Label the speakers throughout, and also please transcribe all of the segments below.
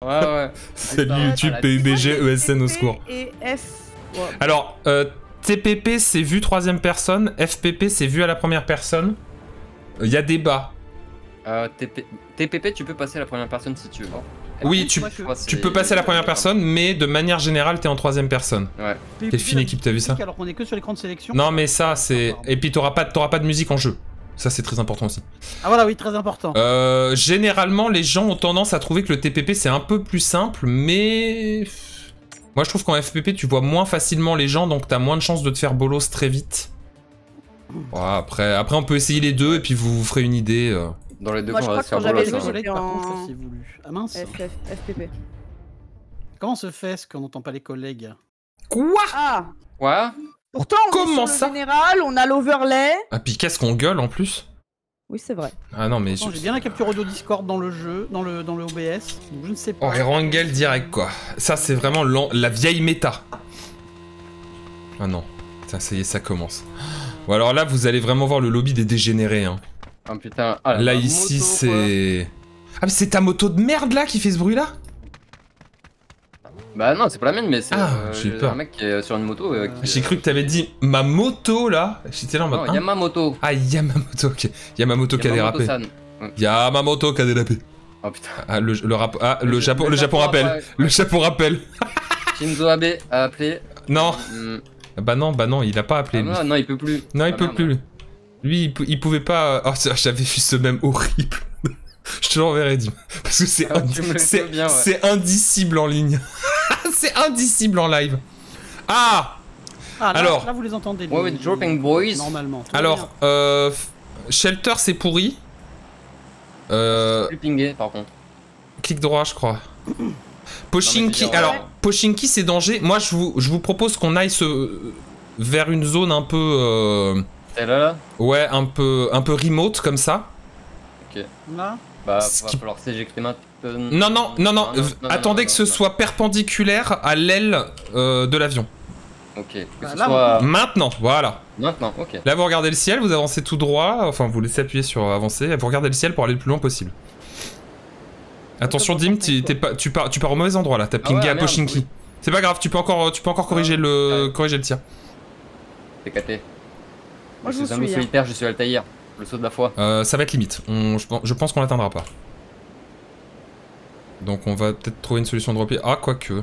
Speaker 1: ouais.
Speaker 2: Salut YouTube, PUBG, ESN au secours.
Speaker 3: Et F. Ouais.
Speaker 2: Alors, TPP c'est vu troisième personne, FPP c'est vu à la première personne. Il y a débat.
Speaker 1: TPP, tu peux passer à la première personne si tu veux.
Speaker 2: Oui, tu peux passer à la première personne, mais de manière générale, t'es en troisième personne.
Speaker 1: Ouais.
Speaker 2: Quelle fine équipe, t'as vu ça?
Speaker 4: Alors qu'on est que sur l'écran de sélection.
Speaker 2: Non, mais ça, c'est... Et puis t'auras pas de musique en jeu. Ça, c'est très important aussi.
Speaker 4: Ah voilà, oui, très important.
Speaker 2: Généralement, les gens ont tendance à trouver que le TPP, c'est un peu plus simple, mais... Moi, je trouve qu'en FPP, tu vois moins facilement les gens, donc t'as moins de chances de te faire bolos très vite. Ouais, après, on peut essayer les deux, et puis vous ferez une idée.
Speaker 1: Dans les deux
Speaker 3: Moi,
Speaker 1: cas,
Speaker 3: je
Speaker 1: on va
Speaker 3: crois
Speaker 1: se
Speaker 3: que
Speaker 1: faire
Speaker 3: quand j'avais
Speaker 1: bolos,
Speaker 3: joué,
Speaker 1: hein.
Speaker 3: j'étais
Speaker 4: Par
Speaker 3: en
Speaker 4: contre, ça, c'est voulu. Ah mince.
Speaker 3: FPP.
Speaker 4: Comment se fait ce qu'on n'entend pas les collègues?
Speaker 2: Quoi?
Speaker 3: Ah.
Speaker 1: Ouais.
Speaker 3: Pourtant,
Speaker 2: Comment
Speaker 3: on est sur
Speaker 2: ça
Speaker 3: le général, on a l'overlay.
Speaker 2: Ah, puis qu'est-ce qu'on gueule en plus?
Speaker 3: Oui, c'est vrai.
Speaker 2: Ah non, mais...
Speaker 4: Attends, j'ai bien la capture audio Discord dans le jeu, dans le OBS, donc je ne sais pas.
Speaker 2: Oh, Erangel direct, quoi. Ça, c'est vraiment la vieille méta. Ah non. Putain, ça y est, ça commence. Bon, alors là, vous allez vraiment voir le lobby des dégénérés, hein.
Speaker 1: Ah putain. Ah,
Speaker 2: Là, ici, c'est... Ah, mais c'est ta moto de merde, là, qui fait ce bruit-là?
Speaker 1: Bah non, c'est pas la mienne, mais c'est
Speaker 2: j'ai peur.
Speaker 1: un mec qui est sur une moto.
Speaker 2: J'ai cru que t'avais dit ma moto, là. J'étais là en mode...
Speaker 1: Non, Yamamoto.
Speaker 2: Ah, Yamamoto, ok. Yamamoto qui a dérapé. Yamamoto qui a dérapé.
Speaker 1: Oh putain.
Speaker 2: Ah, le Japon rappelle. Le Japon rappelle.
Speaker 1: Shinzo Abe a appelé.
Speaker 2: Non. Bah non, il a pas appelé.
Speaker 1: Ah non, il peut plus.
Speaker 2: Non, il peut plus. Lui, il pouvait pas... Oh, j'avais vu ce même horrible. Je te l'enverrai, Dim. Parce que c'est indicible en ligne. C'est indicible en live. Ah,
Speaker 4: là,
Speaker 2: alors...
Speaker 4: Là, vous les entendez.
Speaker 1: Ouais, Dropping Boys.
Speaker 4: Normalement.
Speaker 2: Alors, Shelter, c'est pourri.
Speaker 1: Plus pingé, par contre.
Speaker 2: Clic droit, je crois. Pochinki, alors, Pochinki, c'est danger. Moi, je vous propose qu'on aille vers une zone un peu...
Speaker 1: Là
Speaker 2: Ouais, un peu remote, comme ça.
Speaker 4: Ok. Là
Speaker 1: bah, va falloir s'éjecter maintenant.
Speaker 2: Non, attendez que ce soit perpendiculaire à l'aile de l'avion.
Speaker 1: Ok, que
Speaker 4: bah,
Speaker 1: ce
Speaker 4: là,
Speaker 1: soit...
Speaker 2: Maintenant, voilà.
Speaker 1: Maintenant, ok.
Speaker 2: Là, vous regardez le ciel, vous avancez tout droit, enfin, vous laissez appuyer sur avancer, vous regardez le ciel pour aller le plus loin possible. Attention, Dim, tu pars au mauvais endroit, là, t'as pingé à Pochinki. Oui. C'est pas grave, tu peux encore corriger le tir.
Speaker 1: C'est caté.
Speaker 3: Moi,
Speaker 1: je suis un loup solitaire, je suis Altaïr. Le saut de la foi.
Speaker 2: Ça va être limite. Je pense qu'on l'atteindra pas. Donc on va peut-être trouver une solution de repli. Ah, quoique.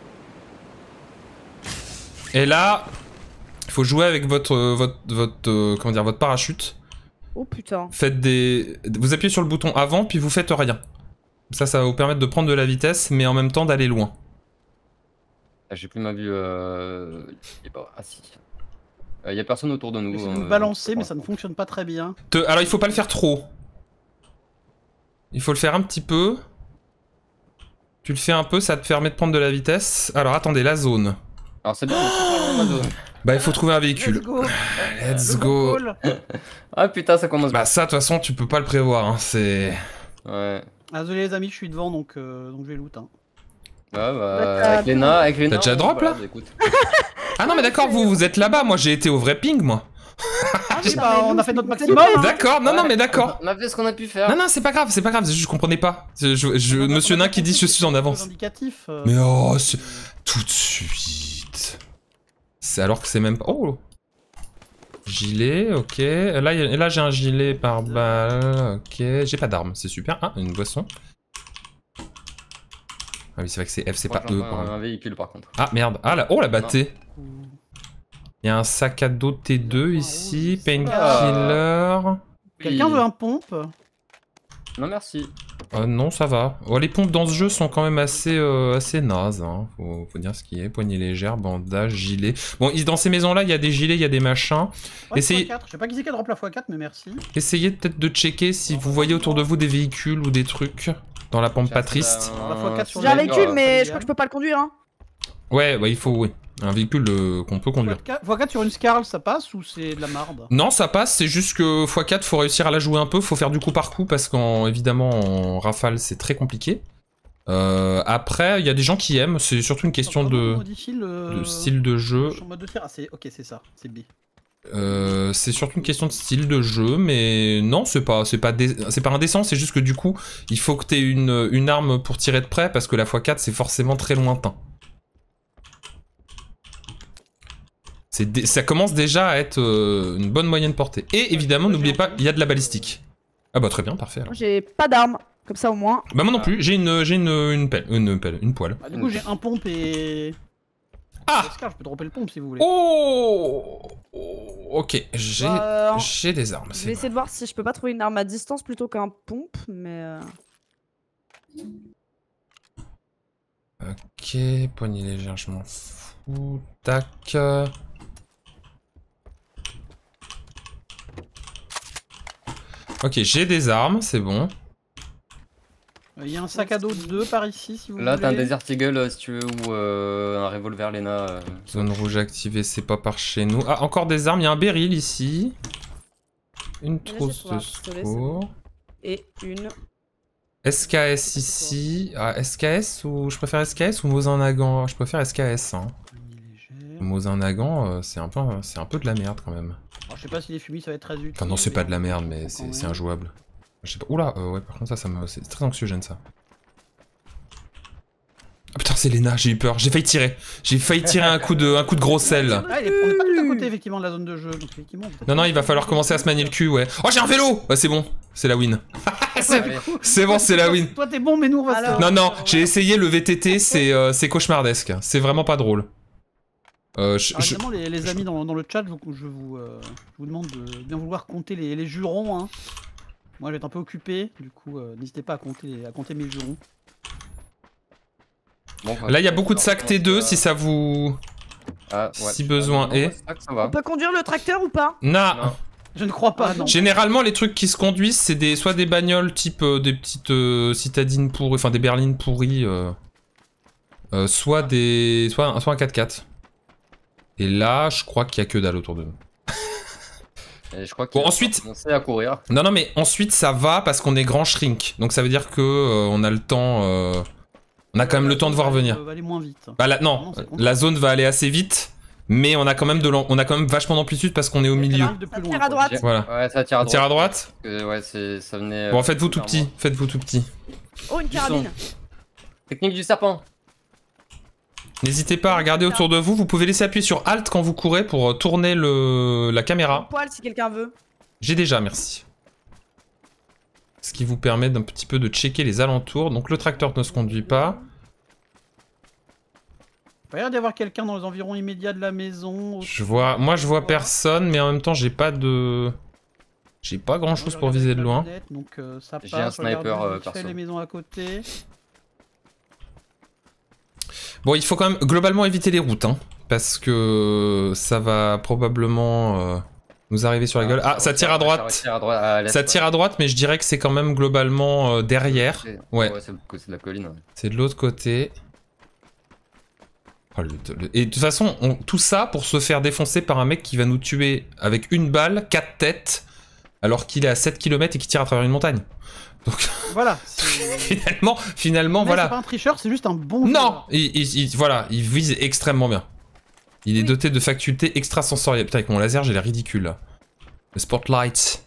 Speaker 2: Et là, il faut jouer avec votre parachute.
Speaker 3: Oh putain.
Speaker 2: Faites vous appuyez sur le bouton avant, puis vous faites rien. Ça va vous permettre de prendre de la vitesse, mais en même temps d'aller loin.
Speaker 1: J'ai plus ma vue. Ah si. Y a personne autour de nous.
Speaker 4: J'essaie de me balancer, mais ça ne fonctionne pas très bien.
Speaker 2: Alors il faut pas le faire trop. Il faut le faire un petit peu. Tu le fais un peu, ça te permet de prendre de la vitesse. Alors attendez, la zone.
Speaker 1: Alors c'est bien, la zone.
Speaker 2: Bah il faut trouver un véhicule. Let's go.
Speaker 1: Ah putain, ça commence.
Speaker 2: Bah ça, de toute façon, tu peux pas le prévoir, hein, c'est...
Speaker 1: Ouais.
Speaker 4: Ah, désolé les amis, je suis devant, donc je vais loot. Hein.
Speaker 1: Ouais, bah, avec Lena.
Speaker 2: T'as déjà drop, là? Ah non, mais d'accord, vous êtes là-bas, moi j'ai été au vrai ping, moi.
Speaker 4: Bah, on a fait notre maximum.
Speaker 2: D'accord, non, mais d'accord.
Speaker 1: On a fait ce qu'on a pu faire.
Speaker 2: Non, c'est pas grave, je comprenais pas. Monsieur Nain qui dit je suis en avance. Mais oh, tout de suite. C'est alors que c'est même pas... Oh. Gilet, ok. Là j'ai un gilet par balle, ok. J'ai pas d'arme, c'est super. Ah, une boisson. Ah oui, c'est vrai que c'est F, c'est pas E.
Speaker 1: Un véhicule par contre.
Speaker 2: Ah merde, ah là, oh la battée. Il y a un sac à dos T2 ici, painkiller.
Speaker 4: Quelqu'un veut un pompe?
Speaker 1: Non merci.
Speaker 2: Non, ça va. Oh, les pompes dans ce jeu sont quand même assez nazes. Hein. Faut dire ce qui est. Poignée légère, bandage, gilet. Bon, dans ces maisons-là, il y a des gilets, il y a des machins.
Speaker 4: Ouais,
Speaker 2: essayez...
Speaker 4: Je sais pas qui c'est qui a drop la x4, mais merci.
Speaker 2: Essayez peut-être de checker si vous voyez autour de vous des véhicules ou des trucs dans la pampa triste.
Speaker 3: J'ai un véhicule, mais je crois que je peux pas le conduire. Hein.
Speaker 2: Ouais, il faut, oui. Un véhicule qu'on peut conduire.
Speaker 4: x4 sur une Scarl, ça passe ou c'est de la marde?
Speaker 2: Non, ça passe, c'est juste que x4, faut réussir à la jouer un peu, faut faire du coup par coup, parce qu'évidemment, en rafale, c'est très compliqué. Après, il y a des gens qui aiment, c'est surtout une question de style de jeu.
Speaker 4: En mode de tir, ok, c'est ça, c'est B.
Speaker 2: C'est surtout une question de style de jeu, mais non, c'est pas indécent, c'est juste que du coup, il faut que t'aies une arme pour tirer de près, parce que la x4, c'est forcément très lointain. Ça commence déjà à être une bonne moyenne portée. Et évidemment, n'oubliez pas, il y a de la balistique. Ah bah très bien, parfait. Alors.
Speaker 3: J'ai pas d'armes, comme ça au moins.
Speaker 2: Bah moi non plus, j'ai une poêle.
Speaker 4: Bah, du coup, j'ai un pompe et...
Speaker 2: Ah!
Speaker 4: Je peux dropper le pompe si vous voulez.
Speaker 2: Oh! Ok, j'ai des armes.
Speaker 3: Je vais essayer de voir si je peux pas trouver une arme à distance plutôt qu'un pompe, mais...
Speaker 2: Ok, poignée légère, je m'en fous. Tac. Ok, j'ai des armes, c'est bon.
Speaker 4: Il y a un sac à dos 2 par ici si vous voulez.
Speaker 1: Là, t'as un Desert Eagle si tu veux, ou un revolver Lena.
Speaker 2: Zone rouge activée, c'est pas par chez nous. Ah, encore des armes, il y a un beryl ici. Une trousse de secours.
Speaker 3: Et une...
Speaker 2: SKS ici. Ah, SKS ou... Je préfère SKS ou Mosin-Nagant? Je préfère SKS. Hein. Mosin-Nagant, c'est un peu de la merde quand même.
Speaker 4: Alors, je sais pas si les fumis ça va être très utile.
Speaker 2: Enfin non, c'est pas de la merde, mais c'est injouable. Je sais pas. Oula, ouais, par contre c'est très anxiogène ça. Ah putain, c'est Lena, j'ai eu peur, j'ai failli tirer. J'ai failli tirer un coup de gros sel.
Speaker 4: Ah, on est pas tout à côté effectivement de la zone de jeu, donc effectivement...
Speaker 2: Non, il va falloir commencer à se manier le cul, ouais. Oh, j'ai un vélo! Bah c'est bon, c'est la win. C'est bon, c'est la win.
Speaker 4: Toi t'es bon, mais nous on va se...
Speaker 2: Non, j'ai essayé le VTT, c'est cauchemardesque. C'est vraiment pas drôle.
Speaker 4: Évidemment, les amis dans le chat, je vous demande de bien vouloir compter les jurons. Hein. Moi, je vais être un peu occupé, du coup, n'hésitez pas à compter mes jurons.
Speaker 1: Bon,
Speaker 2: là, il y a beaucoup de sacs T2 si ça vous... si besoin est.
Speaker 3: On peut conduire le tracteur ou pas?
Speaker 2: Non.
Speaker 4: Je ne crois pas, non.
Speaker 2: Généralement, les trucs qui se conduisent, c'est soit des bagnoles type des petites citadines pourries, enfin des berlines pourries, soit un 4x4. Et là, je crois qu'il y a que dalle autour de nous.
Speaker 1: Et je crois qu'il
Speaker 2: ensuite,
Speaker 1: commencer à courir.
Speaker 2: Non, mais ensuite ça va parce qu'on est grand shrink. Donc ça veut dire que on a le temps. On a quand même le temps de voir venir.
Speaker 4: Va aller moins vite.
Speaker 2: Bah là, non, la zone va aller assez vite, mais on a quand même vachement d'amplitude parce qu'on est au milieu.
Speaker 3: Ça tire à droite.
Speaker 2: Voilà.
Speaker 1: Ouais, ça tire à droite.
Speaker 2: Tire à droite.
Speaker 1: Ouais, ça venait.
Speaker 2: Bon, faites-vous tout petit. Faites-vous tout petit.
Speaker 3: Oh, une carabine.
Speaker 1: Technique du serpent.
Speaker 2: N'hésitez pas à regarder autour de vous. Vous pouvez laisser appuyer sur Alt quand vous courez pour tourner la caméra.
Speaker 3: Poil si quelqu'un veut.
Speaker 2: J'ai déjà, merci. Ce qui vous permet d'un petit peu de checker les alentours. Donc le tracteur ne se conduit pas.
Speaker 4: Il pas l'air d'y avoir quelqu'un dans les environs immédiats de la maison.
Speaker 2: Moi je vois personne, mais en même temps j'ai pas grand chose pour viser de loin.
Speaker 1: J'ai un sniper perso.
Speaker 2: Les
Speaker 4: maisons à côté.
Speaker 2: Bon, il faut quand même globalement éviter les routes, hein, parce que ça va probablement nous arriver sur la gueule. Ah, ça tire à droite. Ça tire à droite, mais je dirais que c'est quand même globalement derrière. Ouais.
Speaker 1: C'est de la colline. Ouais.
Speaker 2: C'est de l'autre côté. Oh, et de toute façon, tout ça pour se faire défoncer par un mec qui va nous tuer avec une balle, 4 têtes, alors qu'il est à 7 km et qu'il tire à travers une montagne. Donc
Speaker 4: voilà.
Speaker 2: finalement voilà.
Speaker 4: C'est pas un tricheur, c'est juste un bon.
Speaker 2: Non, voilà, il vise extrêmement bien. Il est doté de facultés extrasensorielles. Putain, avec mon laser, j'ai l'air ridicule là. Le spotlight.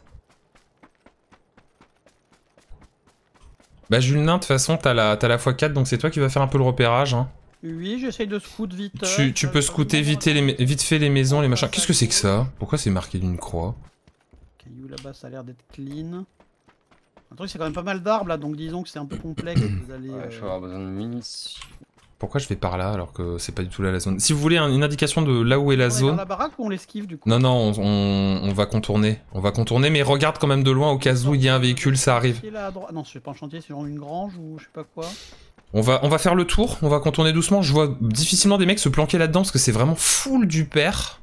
Speaker 2: Bah Julien, de toute façon, t'as la x4, donc c'est toi qui vas faire un peu le repérage. Hein.
Speaker 4: Oui, j'essaye de scout vite.
Speaker 2: Tu peux scouter vite fait les maisons, les machins. Qu'est-ce que c'est que ça? Pourquoi c'est marqué d'une croix?
Speaker 4: Caillou là-bas, ça a l'air d'être clean. Un truc, c'est quand même pas mal d'arbres là, donc disons que c'est un peu complexe d'aller.
Speaker 1: Ouais, je vais avoir besoin de munitions.
Speaker 2: Pourquoi je vais par là alors que c'est pas du tout là la zone? Si vous voulez une indication de là où est la zone.
Speaker 4: On est dans la baraque ou on l'esquive du coup?
Speaker 2: Non, on va contourner. On va contourner, mais regarde quand même de loin au cas où il y a un véhicule, ça arrive.
Speaker 4: Là, non, c'est pas un chantier, c'est genre une grange ou je sais pas quoi.
Speaker 2: On va faire le tour, on va contourner doucement. Je vois difficilement des mecs se planquer là-dedans parce que c'est vraiment full du père.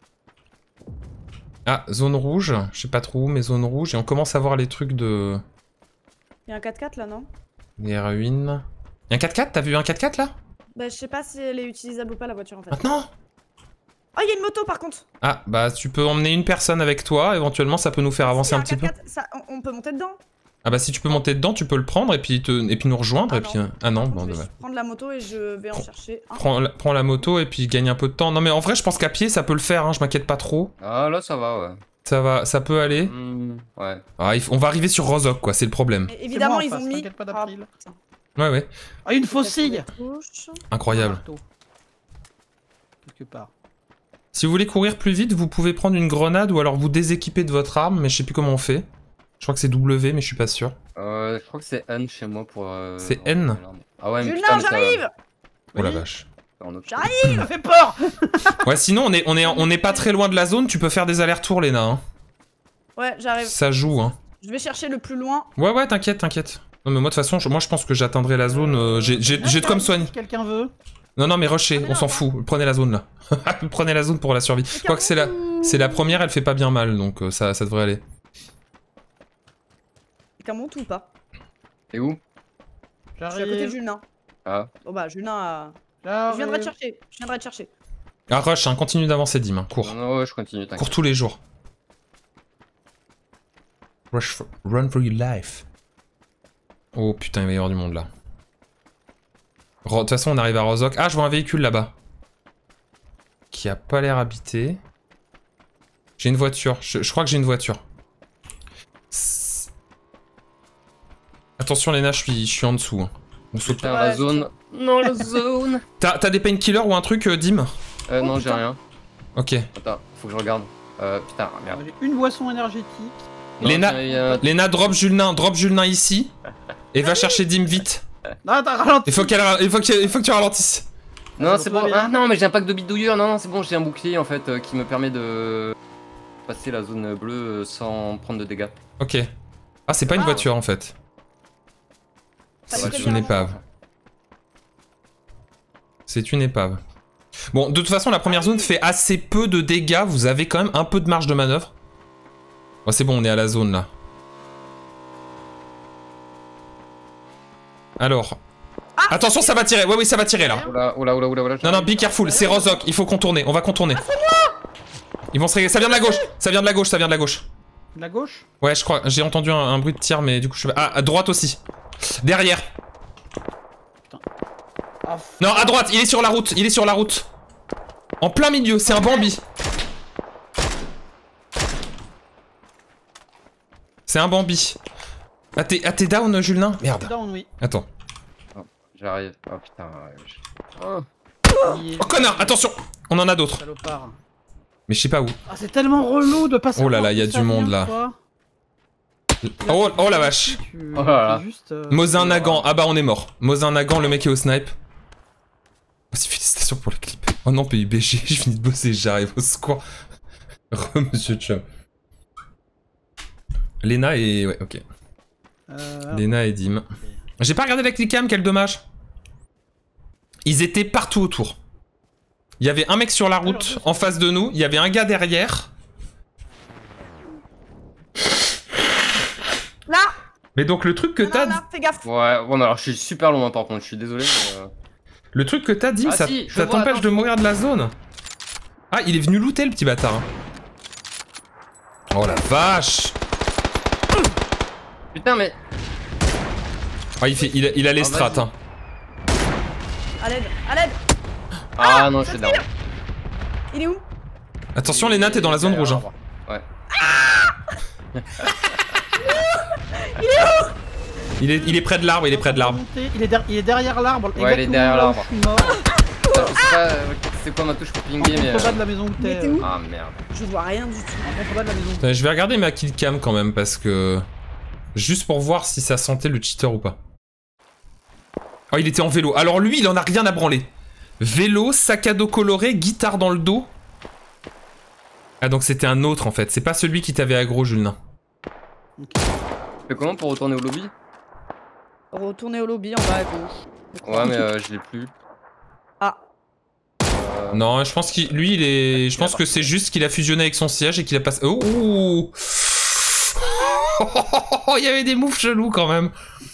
Speaker 2: Ah, zone rouge. Je sais pas trop où, mais zone rouge. Et on commence à voir les trucs de...
Speaker 3: Il y a un 4x4 là, non?
Speaker 2: Les ruines. Il y a un 4x4? T'as vu un 4x4 là?
Speaker 3: Bah, je sais pas si elle est utilisable ou pas la voiture en fait.
Speaker 2: Maintenant?
Speaker 3: Oh, il y a une moto par contre!
Speaker 2: Ah, bah tu peux emmener une personne avec toi, éventuellement ça peut nous faire avancer un petit peu.
Speaker 3: On peut monter dedans?
Speaker 2: Ah bah si tu peux monter dedans, tu peux le prendre et puis, nous rejoindre.
Speaker 3: Ah
Speaker 2: et puis...
Speaker 3: non.
Speaker 2: Ah non,
Speaker 3: Je
Speaker 2: bon,
Speaker 3: vais
Speaker 2: dommage.
Speaker 3: prendre la moto et je vais en chercher un.
Speaker 2: Prends la moto et puis gagne un peu de temps. Non mais en vrai, je pense qu'à pied, ça peut le faire, hein, je m'inquiète pas trop.
Speaker 1: Ah là, ça va, ouais.
Speaker 2: Ça peut aller.
Speaker 1: Ouais.
Speaker 2: Ah, on va arriver sur Rozok, quoi, c'est le problème.
Speaker 3: Mais évidemment,
Speaker 4: moi en
Speaker 3: ils
Speaker 4: face,
Speaker 3: ont mis.
Speaker 4: t'inquiète pas, d'April.
Speaker 3: putain.
Speaker 2: Ouais, ouais.
Speaker 4: Ah, une faucille.
Speaker 2: Incroyable.
Speaker 4: Quelque part.
Speaker 2: Si vous voulez courir plus vite, vous pouvez prendre une grenade ou alors vous déséquiper de votre arme, mais je sais plus comment on fait. Je crois que c'est W, mais je suis pas sûr.
Speaker 1: Je crois que c'est N chez moi pour...
Speaker 2: C'est N?
Speaker 1: Ah ouais, mais
Speaker 3: Julien,
Speaker 1: putain, mais ça...
Speaker 3: j'arrive.
Speaker 2: Oh la vache.
Speaker 3: J'arrive.
Speaker 4: Ça fait peur.
Speaker 2: Ouais, sinon on est pas très loin de la zone, tu peux faire des allers-retours, Léna. Hein.
Speaker 3: Ouais, j'arrive.
Speaker 2: Ça joue, hein.
Speaker 3: Je vais chercher le plus loin.
Speaker 2: Ouais, t'inquiète. Non mais moi de toute façon, moi je pense que j'atteindrai la zone. J'ai de quoi me soigner.
Speaker 4: Si quelqu'un veut.
Speaker 2: Non mais rushez,
Speaker 3: mais
Speaker 2: on
Speaker 3: non,
Speaker 2: s'en fout. Prenez la zone là. Prenez la zone pour la survie. Quoique c'est la première, elle fait pas bien mal, donc ça devrait aller.
Speaker 3: Quelqu'un monte ou pas?
Speaker 1: Et où?
Speaker 3: Je suis à côté de Julien.
Speaker 1: Ah.
Speaker 3: Bon bah Julien a... Je viendrai te chercher.
Speaker 2: Ah rush, hein, continue d'avancer Dim, hein. Cours.
Speaker 1: Non, ouais, je continue, t'inquiète.
Speaker 2: Cours tous les jours. Run for your life. Oh putain, il va y avoir du monde là. De toute façon, on arrive à Rozok. Ah, je vois un véhicule là-bas. Qui a pas l'air habité. J'ai une voiture. Je crois que j'ai une voiture. Attention, Léna, je suis en dessous. Hein. On saute
Speaker 1: Putain, la zone. Non, la zone.
Speaker 2: T'as des painkillers ou un truc, Dim?
Speaker 1: Non, j'ai rien.
Speaker 2: Ok.
Speaker 1: Attends, faut que je regarde. Putain, merde.
Speaker 4: J'ai une boisson énergétique.
Speaker 1: Non,
Speaker 2: Léna, drop Julien ici. Et va chercher Dim vite.
Speaker 4: Non, t'as ralenti.
Speaker 2: Il faut que tu ralentisses.
Speaker 1: Non, c'est
Speaker 4: va
Speaker 1: bon.
Speaker 4: bien.
Speaker 1: Ah non, mais j'ai un pack de bidouilleurs. Non, c'est bon, j'ai un bouclier en fait qui me permet de passer la zone bleue sans prendre de dégâts.
Speaker 2: Ok. Ah, c'est pas une voiture en fait. C'est une épave. C'est une épave. Bon, de toute façon, la première zone fait assez peu de dégâts. Vous avez quand même un peu de marge de manœuvre. Oh, c'est bon, on est à la zone là. Alors. Attention, ça va tirer. Ouais, oui, ça va tirer là.
Speaker 1: Oula.
Speaker 2: Non, be careful. C'est Rozok. Il faut contourner. On va contourner. Ils vont se régler. Ça vient de la gauche.
Speaker 4: De la gauche?
Speaker 2: Ouais, je crois. J'ai entendu un bruit de tir, mais du coup, je sais pas. Ah, à droite aussi. Derrière.
Speaker 4: Ah,
Speaker 2: Non, à droite. Il est sur la route. En plein milieu. C'est un Bambi. C'est un Bambi. Ah, t'es down, Julien? Merde.
Speaker 4: down, oui.
Speaker 2: Attends.
Speaker 1: J'arrive. Oh putain.
Speaker 2: Oh connard, attention. On en a d'autres.
Speaker 4: Salopard.
Speaker 2: Mais je sais pas où.
Speaker 4: Ah, c'est tellement relou de passer.
Speaker 2: Oh là là, il y a du monde là. Oh la vache.
Speaker 1: Oh là là.
Speaker 2: Mozin Nagant. Ah bah on est mort. Mozin Nagant, le mec est au snipe. Oh, félicitations pour le clip. Oh non, PUBG, je finis de bosser, j'arrive au secours. Monsieur Chum. Léna et... Ouais, ok. Léna et Dim. J'ai pas regardé la clickcam, quel dommage. Ils étaient partout autour. Il y avait un mec sur la route en face de nous, il y avait un gars derrière.
Speaker 3: Là.
Speaker 2: Mais donc le truc que t'as...
Speaker 3: Fais gaffe.
Speaker 1: Ouais, bon alors je suis super loin par contre, je suis désolé mais...
Speaker 2: Le truc que t'as, Dim,
Speaker 1: Ah,
Speaker 2: ça t'empêche de mourir de la zone. Ah, il est venu looter le petit bâtard. Oh la vache.
Speaker 1: Putain mais...
Speaker 2: Ah, il a les strats, hein.
Speaker 3: À l'aide.
Speaker 1: Ah non, je suis down.
Speaker 3: Il est où?
Speaker 2: Attention, Léna, t'es dans la zone rouge. Hein.
Speaker 1: Ouais.
Speaker 2: Il est près de l'arbre,
Speaker 4: Il est derrière l'arbre.
Speaker 1: Ouais, il est derrière l'arbre.
Speaker 4: Je suis mort.
Speaker 1: Je sais pas c'est quoi ma touche pour pinguer mais...
Speaker 4: En contrebas de la maison où
Speaker 3: Mais
Speaker 4: t'es.
Speaker 3: t'es où?
Speaker 1: Ah merde.
Speaker 3: Je vois rien du tout.
Speaker 4: En contrebas de la maison où t'es.
Speaker 2: Je vais regarder ma killcam quand même parce que... Juste pour voir si ça sentait le cheater ou pas. Oh, il était en vélo. Alors lui, il en a rien à branler. Vélo, sac à dos coloré, guitare dans le dos. Ah donc c'était un autre en fait. C'est pas celui qui t'avait aggro, Julien.
Speaker 1: Tu fais comment pour retourner au lobby?
Speaker 3: Retourner au lobby en bas à gauche.
Speaker 1: Ouais mais je l'ai plus.
Speaker 3: Ah.
Speaker 2: Non, je pense qu'il... Lui, il est... Je pense que c'est juste qu'il a fusionné avec son siège et qu'il a passé... Oh. Il y avait des moves chelous quand même.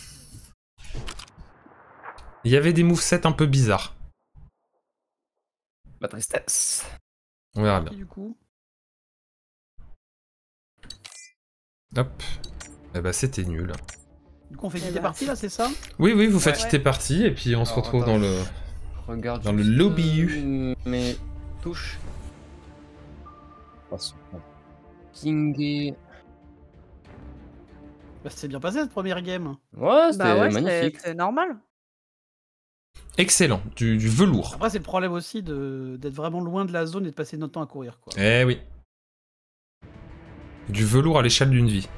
Speaker 2: Il y avait des movesets un peu bizarres.
Speaker 1: La tristesse.
Speaker 2: On verra bien.
Speaker 4: Du coup.
Speaker 2: Hop. Eh bah c'était nul.
Speaker 4: Du coup, on fait quitter partie là, c'est ça?
Speaker 2: Oui, oui, vous faites quitter partie et puis on se retrouve dans le...
Speaker 1: Regarde
Speaker 2: dans le lobby.
Speaker 1: Mais touche. King et...
Speaker 4: Bah, c'est bien passé cette première game.
Speaker 1: Ouais, c'était
Speaker 3: Bah ouais,
Speaker 1: magnifique.
Speaker 3: c'est normal.
Speaker 2: Excellent, du velours.
Speaker 4: Après, c'est le problème aussi d'être vraiment loin de la zone et de passer notre temps à courir, quoi.
Speaker 2: Eh oui. Du velours à l'échelle d'une vie.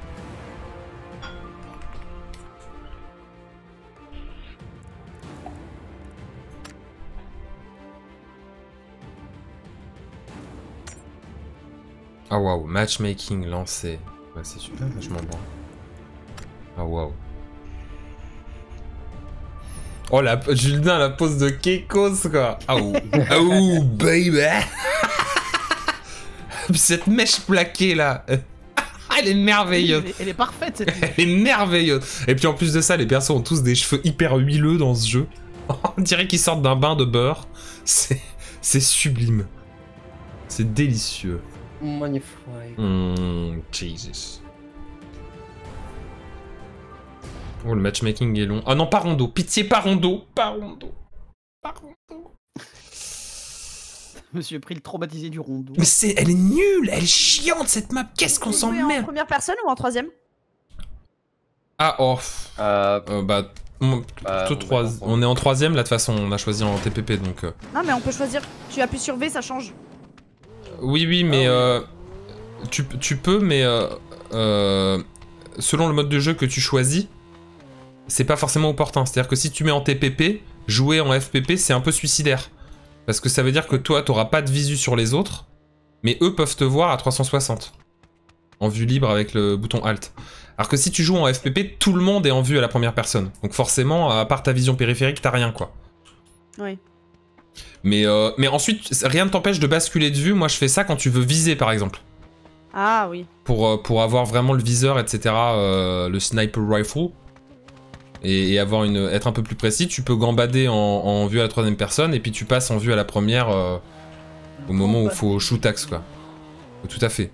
Speaker 2: Ah waouh, matchmaking lancé. Ouais, c'est super, vachement bon. Ah waouh. Oh, Julien, la pose de Kekos, quoi. Ah ouh. Ah ouh, baby. Cette mèche plaquée, là. Elle est merveilleuse.
Speaker 4: Elle est parfaite, cette mèche.
Speaker 2: Elle est merveilleuse. Et puis en plus de ça, les persos ont tous des cheveux hyper huileux dans ce jeu. On dirait qu'ils sortent d'un bain de beurre. C'est sublime. C'est délicieux.
Speaker 1: Magnifique.
Speaker 2: Jesus. Oh, le matchmaking est long. Oh non, pas Rondo. Pitié, pas Rondo. Pas Rondo. Pas Rondo.
Speaker 4: Monsieur pris le traumatisé du Rondo.
Speaker 2: Mais elle est nulle. Elle est chiante, cette map. Qu'est-ce qu'on s'en
Speaker 3: En
Speaker 2: met?
Speaker 3: première personne ou en troisième?
Speaker 2: Ah, oh.
Speaker 1: Bah,
Speaker 2: Plutôt 3. On est en troisième, là, de toute façon. On a choisi en TPP, donc...
Speaker 3: Non, mais on peut choisir. Tu appuies sur V, ça change.
Speaker 2: Oui, oui, mais... Tu peux, mais... selon le mode de jeu que tu choisis, c'est pas forcément opportun. C'est-à-dire que si tu mets en TPP, jouer en FPP, c'est un peu suicidaire. Parce que ça veut dire que toi, t'auras pas de visu sur les autres, mais eux peuvent te voir à 360. En vue libre avec le bouton Alt. Alors que si tu joues en FPP, tout le monde est en vue à la première personne. Donc forcément, à part ta vision périphérique, t'as rien, quoi.
Speaker 3: Oui.
Speaker 2: Mais ensuite, rien ne t'empêche de basculer de vue. Moi, je fais ça quand tu veux viser, par exemple.
Speaker 3: Ah oui.
Speaker 2: Pour avoir vraiment le viseur, etc. Le sniper rifle. Et être un peu plus précis, tu peux gambader en vue à la troisième personne, et puis tu passes en vue à la première au moment où il faut shoot axe, quoi. Tout à fait.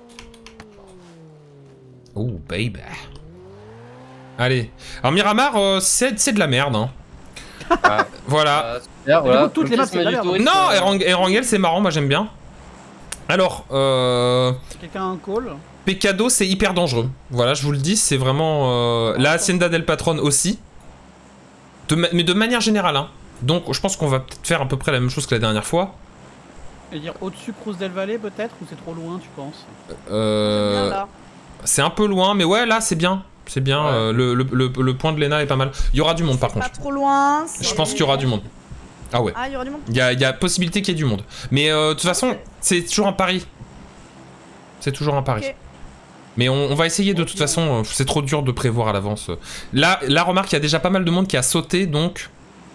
Speaker 2: Oh, baby. Allez. Alors Miramar, c'est de la merde, hein. Voilà.
Speaker 1: voilà.
Speaker 4: Toutes les maps, c'est de la merde.
Speaker 2: Non, Erangel, c'est marrant, moi j'aime bien. Alors,
Speaker 4: Quelqu'un a un call?
Speaker 2: Pecado, c'est hyper dangereux. Voilà, je vous le dis, c'est vraiment... la Hacienda del Patron aussi. Mais de manière générale, hein. Donc, je pense qu'on va peut-être faire à peu près la même chose que la dernière fois.
Speaker 4: Et dire au-dessus Cruz del Valle, peut-être? Ou c'est trop loin, tu penses?
Speaker 2: C'est un peu loin, mais ouais, là, c'est bien. C'est bien, ouais. Le point de Lena est pas mal. Il y aura du monde, par contre.
Speaker 3: Pas trop loin.
Speaker 2: Je pense qu'il y aura du monde. Ah ouais.
Speaker 3: Ah, il y aura du monde.
Speaker 2: Il y a possibilité qu'il y ait du monde. Mais de toute façon, c'est toujours un pari. C'est toujours un pari. Okay. Mais on va essayer de toute façon, c'est trop dur de prévoir à l'avance. Là, remarque, il y a déjà pas mal de monde qui a sauté, donc...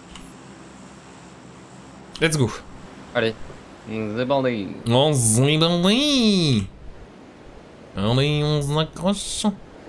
Speaker 2: Let's go.
Speaker 1: Allez, c'est bandé.
Speaker 2: On s'est bandé. Allez, on s'accroche.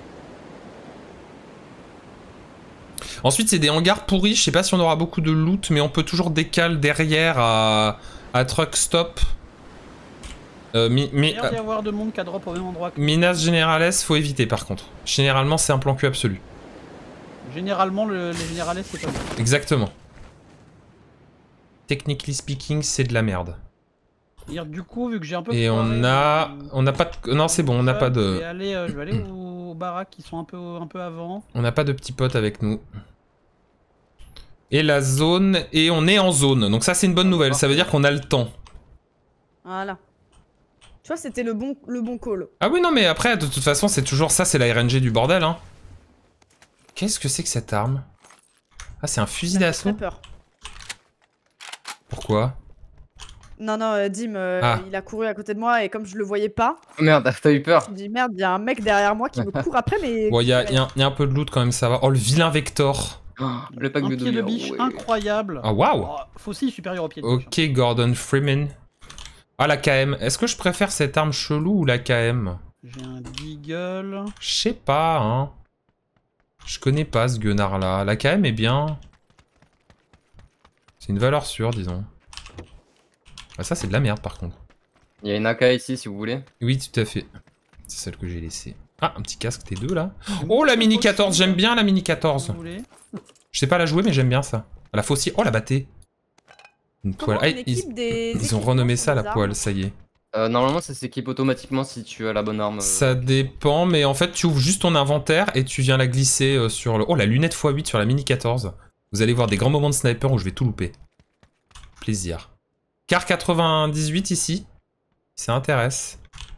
Speaker 2: Ensuite, c'est des hangars pourris, je sais pas si on aura beaucoup de loot, mais on peut toujours décaler derrière à Truck Stop.
Speaker 4: Il y a avoir de monde qui a drop au même endroit.
Speaker 2: Minas Generales, faut éviter par contre. Généralement, c'est un plan cul absolu.
Speaker 4: Généralement, les Generales, c'est pas bon.
Speaker 2: Exactement. Technically speaking, c'est de la merde.
Speaker 4: Du coup, vu que j'ai un peu...
Speaker 2: Et on a pas de... Non, c'est bon, on n'a pas de...
Speaker 4: Je vais aller aux baraques qui sont un peu avant.
Speaker 2: On n'a pas de petits potes avec nous. Et la zone... Et on est en zone. Donc ça, c'est une bonne nouvelle. Ça veut dire qu'on a le temps.
Speaker 3: Voilà. Tu vois, c'était le bon call.
Speaker 2: Ah oui, non, mais après, de toute façon, c'est toujours ça, c'est la RNG du bordel, hein. Qu'est-ce que c'est que cette arme? Ah, c'est un fusil d'assaut?
Speaker 3: J'ai très peur.
Speaker 2: Pourquoi?
Speaker 3: Non, Dim, il a couru à côté de moi et comme je le voyais pas...
Speaker 1: Merde, t'as eu peur?
Speaker 3: Je me dis merde, il y a un mec derrière moi qui me court après, mais...
Speaker 2: Bon, il y a un peu de loot quand même, ça va. Oh, le vilain Vector.
Speaker 1: Oh, le pack
Speaker 4: un pied de biche incroyable.
Speaker 2: Ah, waouh.
Speaker 4: Fossile supérieur au pied de biche.
Speaker 2: Ok, Gordon Freeman. Ah, la KM. Est-ce que je préfère cette arme chelou ou la KM?
Speaker 4: J'ai un Deagle.
Speaker 2: Je sais pas, hein. Je connais pas ce guenard là. La KM est bien. C'est une valeur sûre, disons. Ah, ça, c'est de la merde par contre.
Speaker 1: Il y a une AK ici si vous voulez.
Speaker 2: Oui, tout à fait. C'est celle que j'ai laissée. Ah, un petit casque T2 là. Oh, la Mini 14, j'aime bien la Mini 14. Je sais pas la jouer, mais j'aime bien ça. La faucille. Oh, la bâtée. Une poêle. Ah, ils ont renommé ça la poêle, ça y est.
Speaker 1: Normalement, ça s'équipe automatiquement si tu as la bonne arme.
Speaker 2: Ça dépend, mais en fait, tu ouvres juste ton inventaire et tu viens la glisser sur le... Oh, la lunette x8 sur la Mini 14. Vous allez voir des grands moments de sniper où je vais tout louper. Plaisir. Car 98 ici. Ça intéresse.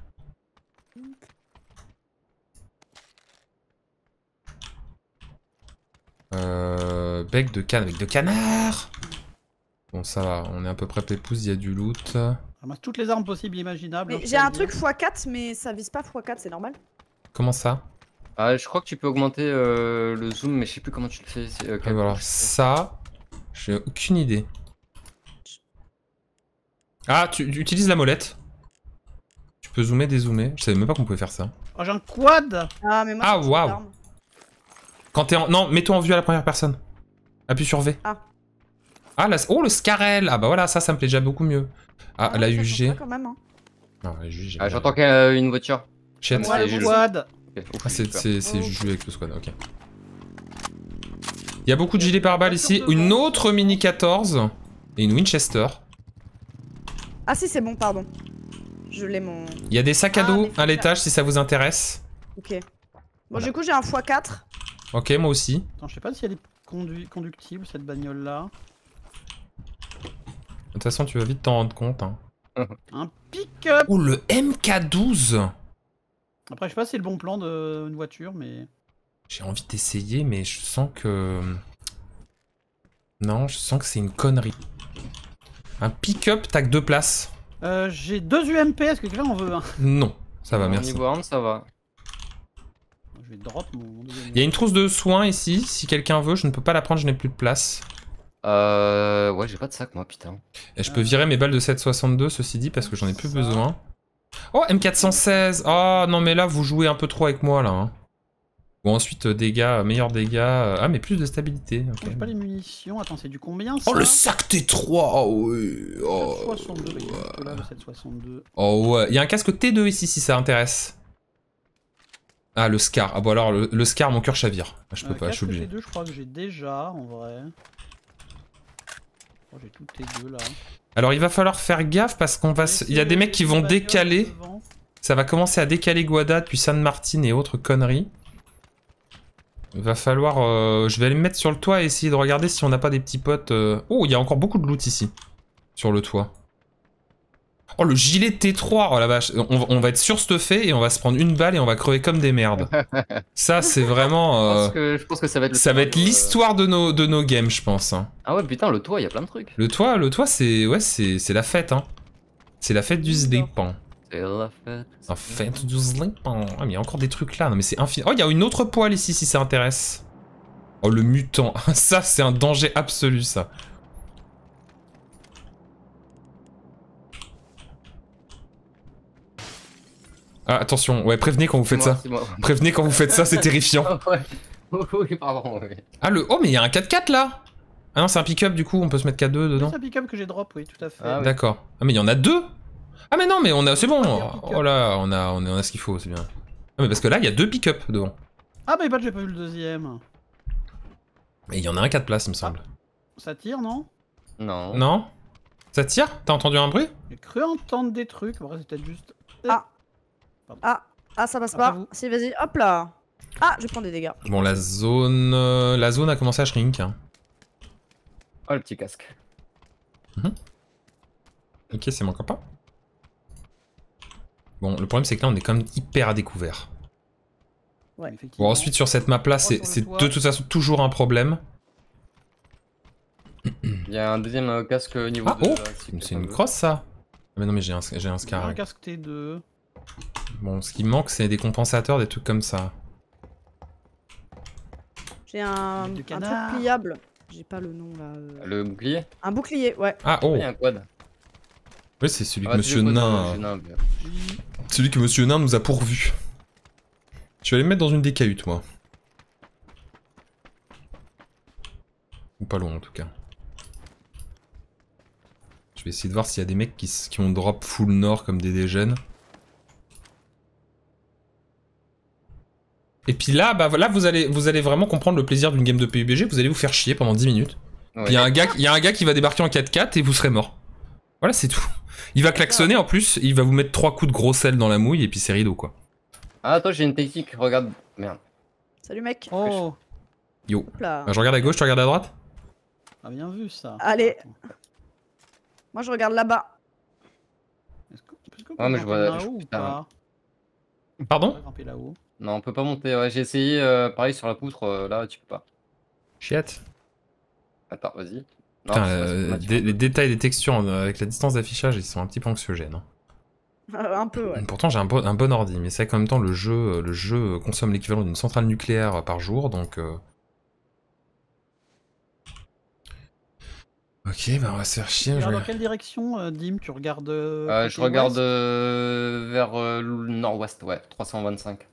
Speaker 2: Bec de canne avec de canard. Bon, ça va, on est à peu près pépouze, il y a du loot.
Speaker 4: Ramasse toutes les armes possibles et imaginables.
Speaker 3: J'ai un truc x4, mais ça vise pas x4, c'est normal.
Speaker 2: Comment ça?
Speaker 1: Ah, je crois que tu peux augmenter le zoom, mais je sais plus comment tu le fais.
Speaker 2: Alors, ça, j'ai aucune idée. Ah, tu utilises la molette. Tu peux zoomer, dézoomer. Je savais même pas qu'on pouvait faire ça.
Speaker 4: Oh, j'ai un quad.
Speaker 3: Ah, mais moi,
Speaker 2: ah, waouh. Quand t'es en... Non, mets-toi en vue à la première personne. Appuie sur V.
Speaker 3: Ah.
Speaker 2: Ah, oh, le Scarel. Ah bah voilà, ça me plaît déjà beaucoup mieux. Ah, la UG.
Speaker 3: Quand même, hein.
Speaker 2: Non, la UG,
Speaker 1: ah, j'entends qu'il y a une voiture.
Speaker 2: Chet.
Speaker 4: Ouais, le squad.
Speaker 1: Okay.
Speaker 2: Ah, c'est Juju avec le squad, ok. Il y a beaucoup de gilets pare-balles ici. Une autre Mini 14. Et une Winchester.
Speaker 3: Ah si, c'est bon, pardon. Je l'ai mon...
Speaker 2: Il y a des sacs à dos à l'étage si ça vous intéresse.
Speaker 3: Ok. Bon, voilà. Du coup, j'ai un x4.
Speaker 2: Ok, moi aussi.
Speaker 4: Attends, je sais pas si elle est conductible, cette bagnole-là.
Speaker 2: De toute façon, tu vas vite t'en rendre compte. Hein.
Speaker 4: Un pick-up.
Speaker 2: Oh, le MK12.
Speaker 4: Après, je sais pas si c'est le bon plan d'une voiture, mais...
Speaker 2: J'ai envie d'essayer, mais je sens que... Non, je sens que c'est une connerie. Un pick-up, t'as que 2 places.
Speaker 4: J'ai 2 UMP, est-ce que quelqu'un en veut un?
Speaker 2: Non, ça va, merci.
Speaker 1: Niveau arme, ça va.
Speaker 4: Je vais drop mon deuxième.
Speaker 2: Il y a une trousse de soins ici, si quelqu'un veut, je ne peux pas la prendre, je n'ai plus de place.
Speaker 1: Ouais, j'ai pas de sac, moi, putain.
Speaker 2: Et je peux virer mes balles de 7,62, ceci dit, parce que j'en ai plus besoin. Oh, M416. Oh, non, mais là, vous jouez un peu trop avec moi, là. Hein. Bon, ensuite, dégâts, meilleurs dégâts. Ah, mais plus de stabilité. Okay.
Speaker 4: J'ai pas les munitions. Attends, c'est du combien, ça?
Speaker 2: Oh, le sac T3. Oh, oui. Oh,
Speaker 4: 762, ouais. Là, le 762.
Speaker 2: Oh, ouais. Il y a un casque T2 ici, si ça intéresse. Ah, le Scar. Ah, bon, alors, le Scar, mon cœur chavire. Je peux pas, je suis obligé.
Speaker 4: T2, je crois que j'ai déjà, en vrai. Oh, j'ai tout T2, là.
Speaker 2: Alors, il va falloir faire gaffe parce qu'on va... Il y a des mecs qui vont décaler. Ça va commencer à décaler Guada, puis San Martin et autres conneries. Il va falloir... je vais aller me mettre sur le toit et essayer de regarder si on n'a pas des petits potes... Oh, il y a encore beaucoup de loot ici. Sur le toit. Oh, le gilet T3. Oh la vache. On va être surstuffé et on va se prendre une balle et on va crever comme des merdes. Ça, c'est vraiment...
Speaker 1: Je pense que ça va être...
Speaker 2: Ça va être l'histoire de nos games, je pense. Hein.
Speaker 1: Ah ouais, putain, le toit, il y a plein de trucs.
Speaker 2: Le toit, c'est... Ouais, c'est la fête, hein. C'est la fête du slip.
Speaker 1: C'est la fête.
Speaker 2: La fête du slip. Ah, mais il y a encore des trucs là. Non, mais c'est infini. Oh, il y a une autre poêle ici, si ça intéresse. Oh, le mutant. Ça, c'est un danger absolu, ça. Ah, attention, ouais, prévenez quand vous faites ça. Prévenez quand vous faites ça, c'est terrifiant.
Speaker 1: Ouais. Oui, pardon, oui.
Speaker 2: Ah, oh, mais il y a un 4x4 là. Ah non, c'est un pick-up du coup, on peut se mettre 4-2 dedans.
Speaker 4: C'est un pick-up que j'ai drop, oui, tout à fait.
Speaker 1: Ah, oui.
Speaker 2: D'accord. Ah, mais il y en a 2. Ah, mais non, mais c'est bon. Oh là, on a ce qu'il faut, c'est bien. Ah, mais parce que là, il y a 2 pick-up devant.
Speaker 4: Ah, bah, j'ai pas vu le deuxième.
Speaker 2: Mais il y en a un 4 places, il me semble.
Speaker 4: Ça tire, non?
Speaker 1: Non.
Speaker 2: Non? Ça tire? T'as entendu un bruit?
Speaker 4: J'ai cru entendre des trucs, après c'est peut-être juste...
Speaker 3: Ah, ça passe pas. Si, vas-y, hop là. Ah, je prends des dégâts.
Speaker 2: Bon, la zone a commencé à shrink. Hein.
Speaker 1: Oh, le petit casque.
Speaker 2: Ok, c'est mon copain. Bon, le problème c'est que là on est quand même hyper à découvert.
Speaker 4: Ouais, effectivement.
Speaker 2: Bon, ensuite sur cette map là, c'est de toute façon toujours un problème.
Speaker 1: Il y a un deuxième casque niveau 2.
Speaker 2: Oh, c'est une crosse ça. Mais non, mais j'ai un Scar.
Speaker 4: Un casque T2.
Speaker 2: Bon, ce qui me manque c'est des compensateurs, des trucs comme ça.
Speaker 3: J'ai un truc pliable. J'ai pas le nom là.
Speaker 1: Le bouclier?
Speaker 3: Un bouclier, ouais.
Speaker 2: Ah, oh!
Speaker 1: Il y a un quad.
Speaker 2: Oui, c'est celui que Monsieur Nain. Celui que Monsieur Nain nous a pourvu. Je vais aller me mettre dans une des cahutes, moi. Ou pas loin en tout cas. Je vais essayer de voir s'il y a des mecs qui ont drop full nord comme des dégènes. Et puis là, bah là vous allez vraiment comprendre le plaisir d'une game de PUBG, vous allez vous faire chier pendant 10 minutes. Ouais. Puis il y a un gars qui va débarquer en 4x4 et vous serez mort. Voilà, c'est tout. Il va klaxonner en plus, il va vous mettre 3 coups de gros sel dans la mouille et puis c'est rideau quoi.
Speaker 1: Ah, toi j'ai une technique, regarde. Merde.
Speaker 3: Salut mec.
Speaker 4: Oh.
Speaker 2: Yo. Bah, je regarde à gauche, tu regardes à droite?
Speaker 4: Ah, bien vu ça.
Speaker 3: Allez. Moi je regarde là-bas.
Speaker 1: Ouais, mais je vois.
Speaker 2: Pardon?
Speaker 1: Non, on peut pas monter. Ouais, j'ai essayé pareil sur la poutre, là tu peux pas.
Speaker 2: Chiette.
Speaker 1: Attends, vas-y.
Speaker 2: Putain, les détails des textures avec la distance d'affichage, ils sont un petit peu anxiogènes. Hein.
Speaker 3: Un peu, ouais.
Speaker 2: Pourtant, j'ai un bon ordi, mais c'est qu'en même temps, le jeu consomme l'équivalent d'une centrale nucléaire par jour, donc. Ok, bah on va se faire chier.
Speaker 4: Dans quelle direction, Dim? Tu regardes
Speaker 1: je regarde vers le nord-ouest, ouais, 325.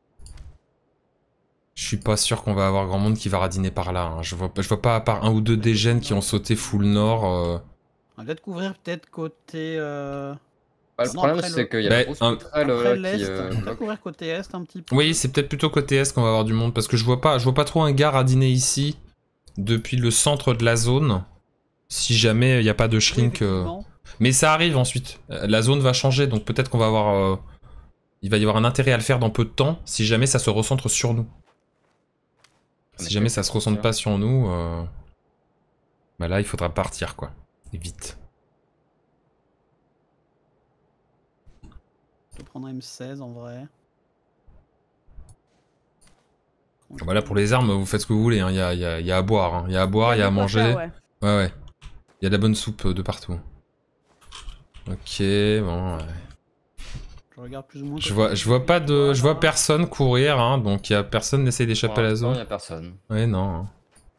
Speaker 2: Je suis pas sûr qu'on va avoir grand monde qui va radiner par là. Hein. Je vois pas, à part un ou deux dégènes qui ont sauté full nord.
Speaker 4: On va peut-être couvrir côté.
Speaker 1: Bah, le problème, c'est qu'il y a la grosse poutrelle qui.
Speaker 4: On va couvrir côté est un petit peu.
Speaker 2: Oui, c'est peut-être plutôt côté est qu'on va avoir du monde parce que je vois pas trop un gars radiner ici depuis le centre de la zone. Si jamais il n'y a pas de shrink. Mais ça arrive ensuite. La zone va changer, donc peut-être qu'on va avoir. Il va y avoir un intérêt à le faire dans peu de temps si jamais ça se recentre sur nous. Si jamais ça se recentre pas sur nous, bah là il faudra partir quoi. Et vite.
Speaker 4: Je vais prendre M16 en vrai.
Speaker 2: Voilà, pour les armes, vous faites ce que vous voulez. Il y a à boire. Hein. Il y a à boire, il y a à manger. Ouais. Il y a de la bonne soupe de partout. Ok, bon. Ouais.
Speaker 4: Je regarde plus ou moins.
Speaker 2: Je vois personne courir, hein, donc il y a personne n'essaie d'échapper à la zone.
Speaker 1: Il y a personne.
Speaker 2: Ouais, non. Hein.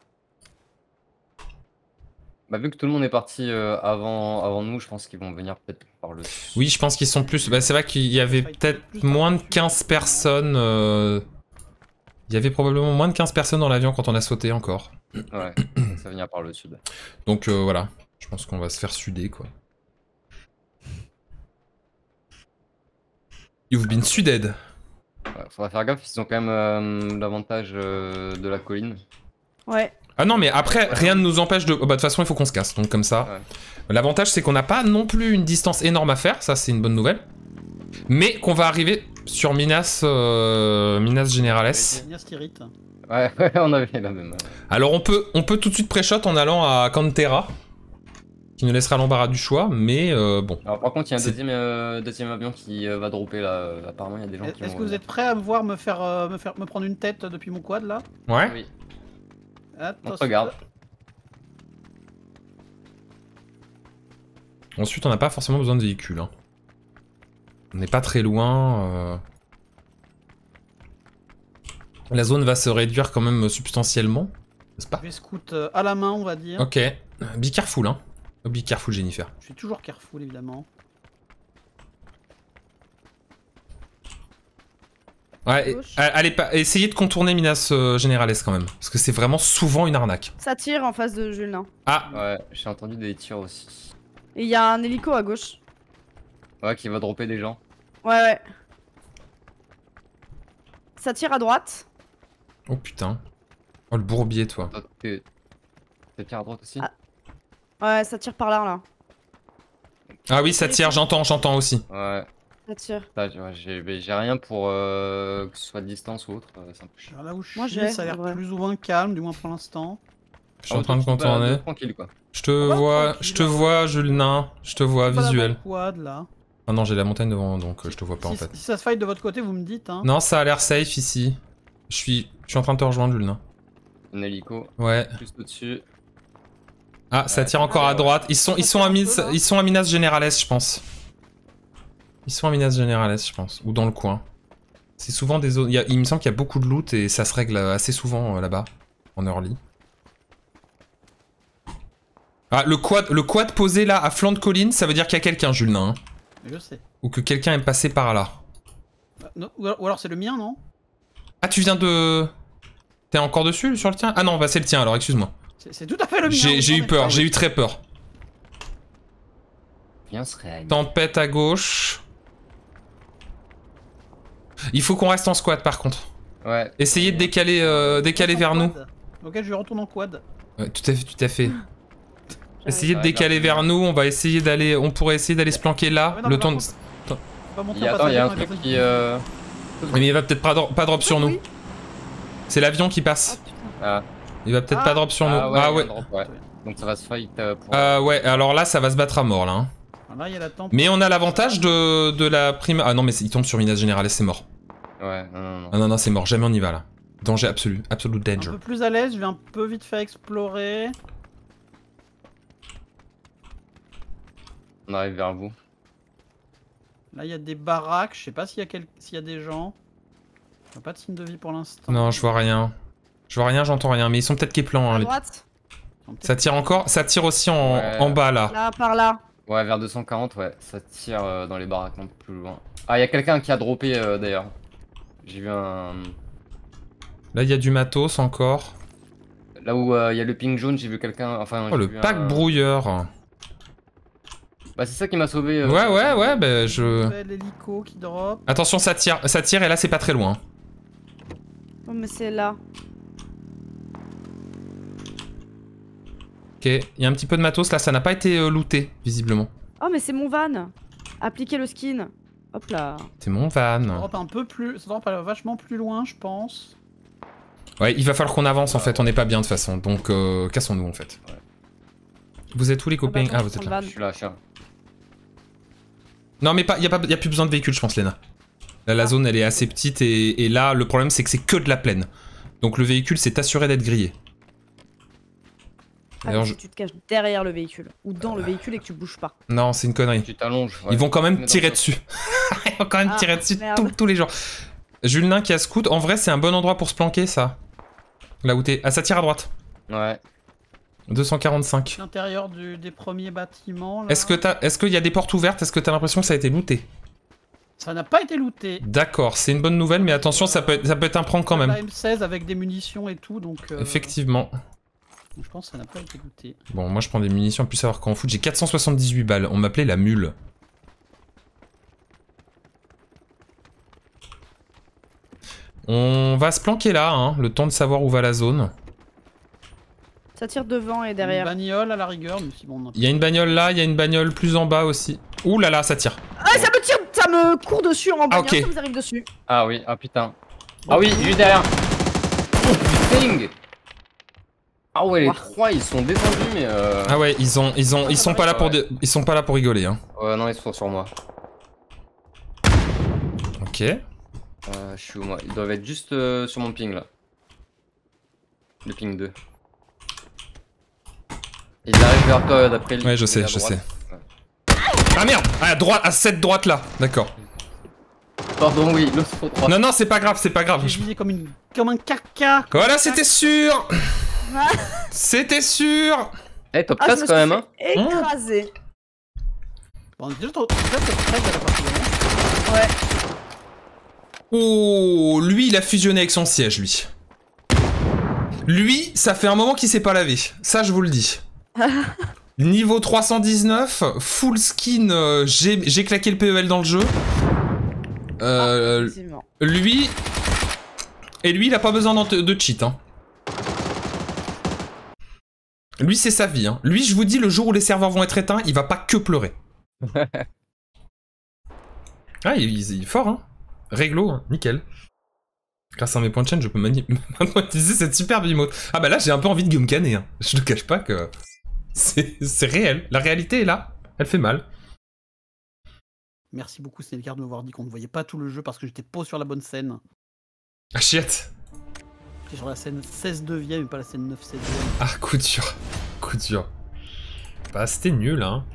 Speaker 1: Bah vu que tout le monde est parti avant nous, je pense qu'ils vont venir peut-être par le.
Speaker 2: Oui, je pense qu'ils sont plus. Bah c'est vrai qu'il y avait peut-être moins de 15 personnes. Il y avait probablement moins de 15 personnes dans l'avion quand on a sauté encore.
Speaker 1: Ouais, ça va venir par le sud.
Speaker 2: Donc voilà, je pense qu'on va se faire suder quoi. You've been suded.
Speaker 1: Ouais, faudra faire gaffe, ils ont quand même l'avantage de la colline.
Speaker 3: Ouais.
Speaker 2: Ah non mais après rien ne nous empêche de... Bah de toute façon il faut qu'on se casse, donc comme ça. Ouais. L'avantage c'est qu'on n'a pas non plus une distance énorme à faire, ça c'est une bonne nouvelle. Mais qu'on va arriver sur Minas Generales.
Speaker 4: Minas Tirith.
Speaker 1: Ouais, on avait la même.
Speaker 2: Alors on peut tout de suite pré-shot en allant à Cantera. Qui nous laissera l'embarras du choix, mais bon.
Speaker 1: Alors par contre il y a un deuxième avion qui va dropper là, apparemment il y a des gens qui vont...
Speaker 4: Est-ce que vous êtes prêts à me voir me prendre une tête depuis mon quad là?
Speaker 2: Ouais.
Speaker 1: Oui.
Speaker 4: Attention.
Speaker 1: On te regarde.
Speaker 2: Ensuite on n'a pas forcément besoin de véhicules. Hein. On n'est pas très loin. La zone va se réduire quand même substantiellement, n'est-ce pas?
Speaker 4: Je vais scout à la main on va dire.
Speaker 2: Ok. Be careful hein. Be careful Jennifer.
Speaker 4: Je suis toujours careful évidemment.
Speaker 2: Ouais, allez, essayez de contourner Minas Generales quand même, parce que c'est vraiment souvent une arnaque.
Speaker 3: Ça tire en face de Julien.
Speaker 2: Ah
Speaker 1: ouais, j'ai entendu des tirs aussi.
Speaker 3: Et il y a un hélico à gauche.
Speaker 1: Ouais, qui va dropper des gens.
Speaker 3: Ouais. Ça tire à droite.
Speaker 2: Oh putain. Oh le bourbier toi.
Speaker 1: Ça tire à droite aussi?
Speaker 3: Ouais, ça tire par là.
Speaker 2: Ah oui, ça tire, j'entends aussi.
Speaker 1: Ouais.
Speaker 3: Ça tire.
Speaker 1: J'ai rien pour que ce soit de distance ou autre.
Speaker 4: Là où je suis, ça a l'air plus ou moins calme, du moins pour l'instant.
Speaker 2: Je suis en train de contourner.
Speaker 1: Tranquille quoi.
Speaker 2: Je te vois, Julien. Je te vois, visuel.
Speaker 4: Quad, là.
Speaker 2: Ah non, j'ai la montagne devant, donc je te vois pas en fait.
Speaker 4: Si ça se fight de votre côté, vous me dites. Hein.
Speaker 2: Non, ça a l'air safe ici. Je suis en train de te rejoindre, Julien.
Speaker 1: Un hélico.
Speaker 2: Ouais.
Speaker 1: Juste au-dessus.
Speaker 2: Ah, ça tire encore à droite. Ils sont à Minas Generales, je pense. Ils sont à Minas Generales, je pense. Ou dans le coin. C'est souvent des zones... Il me semble qu'il y a beaucoup de loot et ça se règle assez souvent là-bas. En early. Ah, le quad posé là, à flanc de colline, ça veut dire qu'il y a quelqu'un, Julien. Hein.
Speaker 4: Je sais.
Speaker 2: Ou que quelqu'un est passé par là.
Speaker 4: Non, ou alors c'est le mien, non?
Speaker 2: Ah, tu viens de... T'es encore dessus, sur le tien? Ah non, bah c'est le tien alors, excuse-moi.
Speaker 4: C'est tout à fait le mien.
Speaker 2: J'ai eu peur, j'ai eu très peur.
Speaker 1: Viens se réanimer.
Speaker 2: Tempête à gauche. Il faut qu'on reste en squat par contre.
Speaker 1: Ouais.
Speaker 2: Essayez de décaler vers nous.
Speaker 4: Ok, je retourne en quad.
Speaker 2: Ouais, tout à fait. Essayez de décaler vers nous, on va essayer d'aller... On pourrait essayer d'aller se planquer là, le temps de...
Speaker 1: Il y a un truc qui...
Speaker 2: Mais il va peut-être pas drop sur nous. C'est l'avion qui passe. Il va peut-être pas drop sur nous.
Speaker 1: Ah ouais. Donc ça va se fight pour...
Speaker 2: ouais, alors là ça va se battre à mort là. Hein.
Speaker 4: Là, y a la
Speaker 2: mais on a l'avantage de la prime... Ah non mais il tombe sur Minas Générale et c'est mort.
Speaker 1: Ouais, non.
Speaker 2: Ah non, c'est mort, jamais on y va là. Danger absolu, absolute danger.
Speaker 4: Un peu plus à l'aise, je vais un peu vite fait explorer.
Speaker 1: On arrive vers vous.
Speaker 4: Là, il y a des baraques, je sais pas s'il y a des gens. Il n'y a pas de signe de vie pour l'instant.
Speaker 2: Non, je vois rien. Je vois rien, j'entends rien, mais ils sont peut-être képlans. Hein,
Speaker 3: droite.
Speaker 2: Ça tire encore, ça tire aussi en bas là.
Speaker 3: Là, par là.
Speaker 1: Ouais, vers 240, ouais, ça tire dans les baraques un peu plus loin. Ah, il y a quelqu'un qui a droppé d'ailleurs. J'ai vu un...
Speaker 2: Là, il y a du matos encore.
Speaker 1: Là où il y a le ping jaune, j'ai vu quelqu'un... Enfin,
Speaker 2: oh, le pack brouilleur.
Speaker 1: Bah, c'est ça qui m'a sauvé.
Speaker 2: Ouais, bah je...
Speaker 4: L'hélico qui drop.
Speaker 2: Attention, ça tire et là, c'est pas très loin.
Speaker 3: Oh, mais c'est là.
Speaker 2: Ok, il y a un petit peu de matos là, ça n'a pas été looté, visiblement.
Speaker 3: Oh, mais c'est mon van. Appliquez le skin. Hop là.
Speaker 2: C'est mon van.
Speaker 4: Ça drop un peu plus... Ça drop vachement plus loin, je pense.
Speaker 2: Ouais, il va falloir qu'on avance en fait, on n'est pas bien de toute façon, donc cassons-nous en fait. Ouais. Vous êtes où les copains? Ah, vous êtes là.
Speaker 1: Je suis là,
Speaker 2: Non mais y a plus besoin de véhicule je pense Léna. Là la zone elle est assez petite et là le problème c'est que c'est que de la plaine. Donc le véhicule c'est assuré d'être grillé.
Speaker 3: Ah, si tu te caches derrière le véhicule ou dans le véhicule et que tu bouges pas.
Speaker 2: Non c'est une connerie.
Speaker 1: Tu t'allonges. Ouais.
Speaker 2: Ils vont quand même tirer dessus. Ils vont quand même tirer dessus tous les jours. Julien qui a scout, en vrai c'est un bon endroit pour se planquer ça. Là où t'es... Ah ça tire à droite.
Speaker 1: Ouais.
Speaker 2: 245.
Speaker 4: L'intérieur des premiers bâtiments.
Speaker 2: Est-ce qu'il y a des portes ouvertes? Est-ce que t'as l'impression que ça a été looté?
Speaker 4: Ça n'a pas été looté.
Speaker 2: D'accord, c'est une bonne nouvelle, mais attention, ça peut être un prank quand même.
Speaker 4: La M16 avec des munitions et tout, donc...
Speaker 2: Effectivement.
Speaker 4: Je pense que ça n'a pas été looté.
Speaker 2: Bon, moi je prends des munitions, en plus savoir qu'en foot, j'ai 478 balles. On m'appelait la mule. On va se planquer là, hein, le temps de savoir où va la zone.
Speaker 3: Ça tire devant et derrière.
Speaker 4: Une bagnole à la rigueur, mais si bon...
Speaker 2: Il y a une bagnole là, il y a une bagnole plus en bas aussi. Ouh là là, ça tire.
Speaker 3: Ah, ça me tire, ça me court dessus en bagnole,
Speaker 2: ok.
Speaker 3: ça vous arrive dessus.
Speaker 1: Ah oui, ah putain. Ah oui, juste derrière. Oh putain. Ah ouais, les trois ils sont défendus mais
Speaker 2: Ah ouais, ils sont pas là pour ils sont pas là pour rigoler hein.
Speaker 1: Ouais non, ils sont sur moi.
Speaker 2: Ok.
Speaker 1: Je suis où moi? Ils doivent être juste sur mon ping là. Le ping 2. Ils arrivent vers toi d'après lui.
Speaker 2: Ouais, je sais. Ouais. Ah merde! À droite, à cette droite là, d'accord.
Speaker 1: Pardon, oui, l'autre faut 3.
Speaker 2: Non, c'est pas grave, c'est pas grave.
Speaker 4: J'ai visé comme un caca.
Speaker 2: Voilà, c'était sûr! C'était sûr!
Speaker 1: Eh, top 13 quand même, hein?
Speaker 3: Écrasé.
Speaker 4: Bon, déjà, top 13 à la partie.
Speaker 3: Ouais.
Speaker 2: Oh, lui, il a fusionné avec son siège, lui. Lui, ça fait un moment qu'il s'est pas lavé. Ça, je vous le dis. Niveau 319, full skin, j'ai claqué le PEL dans le jeu. Lui... Et lui, il a pas besoin de cheat, hein. Lui, c'est sa vie, hein. Lui, je vous dis, le jour où les serveurs vont être éteints, il va pas que pleurer. Ah, il est fort, hein. Réglo, hein. Nickel. Grâce à mes points de chaîne, je peux monétiser cette superbe emote. Ah bah là, j'ai un peu envie de gumcaner, hein. Je ne cache pas que... C'est réel. La réalité est là. Elle fait mal.
Speaker 4: Merci beaucoup, Snellcard, de m'avoir dit qu'on ne voyait pas tout le jeu parce que j'étais pas sur la bonne scène.
Speaker 2: Ah, chiette.
Speaker 4: J'étais sur la scène 16/9e et pas la scène 9/16e.
Speaker 2: Ah, coup dur. Coup dur. Bah, c'était nul, hein.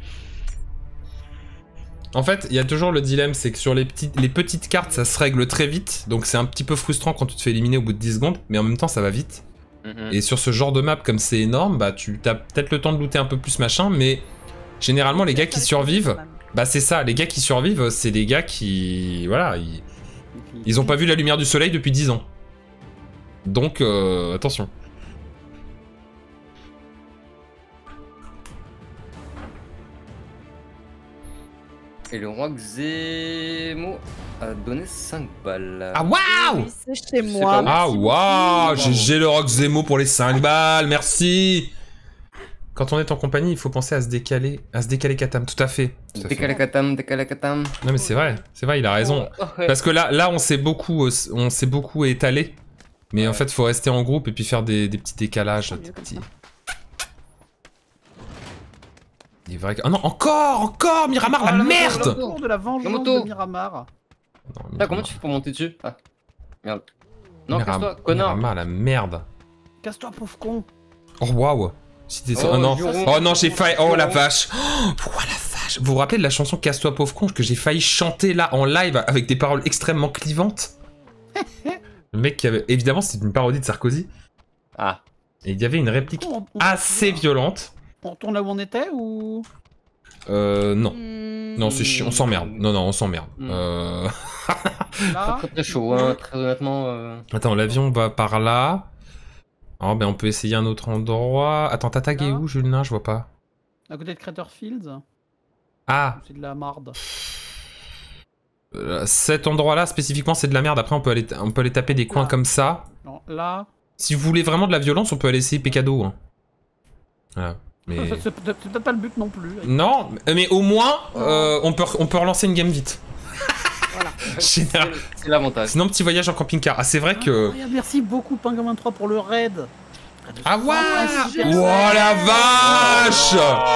Speaker 2: En fait, il y a toujours le dilemme, c'est que sur les petites cartes, ça se règle très vite. Donc c'est un petit peu frustrant quand tu te fais éliminer au bout de 10 secondes. Mais en même temps, ça va vite. Et sur ce genre de map, comme c'est énorme, bah tu as peut-être le temps de looter un peu plus machin, mais généralement les gars qui survivent, bah c'est ça, les gars qui survivent, c'est des gars qui... Voilà, ils ont pas vu la lumière du soleil depuis 10 ans. Donc, attention.
Speaker 1: Et le roi Xemo a donné 5 balles.
Speaker 2: Ah waouh!
Speaker 3: Oui, c'est chez moi.
Speaker 2: Ah waouh! GG le Rock Zemo pour les 5 balles, merci! Quand on est en compagnie, il faut penser à se décaler Katam, tout à fait.
Speaker 1: Décalé Katam.
Speaker 2: Non mais c'est vrai, il a raison. Parce que là on s'est beaucoup étalé. Mais en fait, faut rester en groupe et puis faire des petits décalages. Il est vrai que... Oh non, encore Miramar, la merde!
Speaker 4: De la vengeance de Miramar.
Speaker 1: Non, comment tu fais pour monter dessus? Ah, merde. Non, casse-toi, connard.
Speaker 2: Miramar, la merde.
Speaker 4: Casse-toi, pauvre con.
Speaker 2: Oh waouh. Oh non, j'ai failli... Oh la vache. Oh, pourquoi la vache? Vous vous rappelez de la chanson Casse-toi, pauvre con, que j'ai failli chanter là en live avec des paroles extrêmement clivantes? Le mec qui avait... Évidemment, c'était une parodie de Sarkozy.
Speaker 1: Ah.
Speaker 2: Et il y avait une réplique assez violente.
Speaker 4: On retourne là où on était ou...
Speaker 2: Non. Non, c'est chiant, on s'emmerde. Non, on s'emmerde.
Speaker 4: Là
Speaker 1: très chaud, hein, très honnêtement.
Speaker 2: Attends, l'avion va par là. Oh, ben on peut essayer un autre endroit. Attends, t'as tagué où, Julien? Je vois pas.
Speaker 4: À côté de Crater Fields.
Speaker 2: Ah.
Speaker 4: C'est de la marde.
Speaker 2: Cet endroit-là, spécifiquement, c'est de la merde. Après, on peut aller taper des coins comme ça.
Speaker 4: Non, là...
Speaker 2: Si vous voulez vraiment de la violence, on peut aller essayer Pecado. Hein. Voilà. Mais...
Speaker 4: C'est peut-être pas le but non plus.
Speaker 2: Non, mais au moins, on peut relancer une game vite.
Speaker 3: Voilà.
Speaker 1: C'est l'avantage.
Speaker 2: Sinon, petit voyage en camping-car. Ah, c'est vrai que...
Speaker 4: Merci beaucoup, Pingouin 23, pour le raid.
Speaker 2: Ah, ouais. Oh, la vache.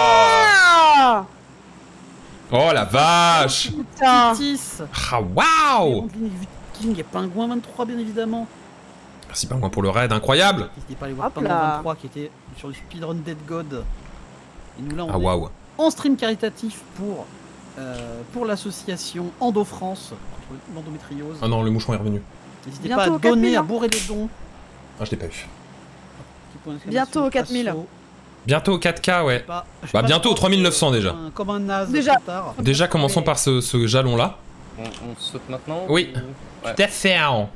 Speaker 2: Oh, la vache.
Speaker 3: Putain.
Speaker 2: Ah, waouh.
Speaker 4: King et Pingouin 23, bien évidemment.
Speaker 2: Merci Pingouin pour le raid, incroyable.
Speaker 4: N'hésitez pas à aller voir Pingouin 23 qui était sur le speedrun Dead God. Et nous là, on est en stream caritatif pour l'association Endo France contre l'endométriose.
Speaker 2: Ah non, le moucheron est revenu.
Speaker 4: N'hésitez pas à donner, à bourrer les dons.
Speaker 2: Ah, je l'ai pas eu.
Speaker 3: Bientôt aux 4000.
Speaker 2: Bientôt au 4K, ouais. Bah bientôt au 3900 déjà.
Speaker 4: Comme un naze.
Speaker 2: Déjà, commençons par ce jalon là.
Speaker 1: On saute maintenant?
Speaker 2: Oui.
Speaker 1: Ouais.
Speaker 2: Tout à fait.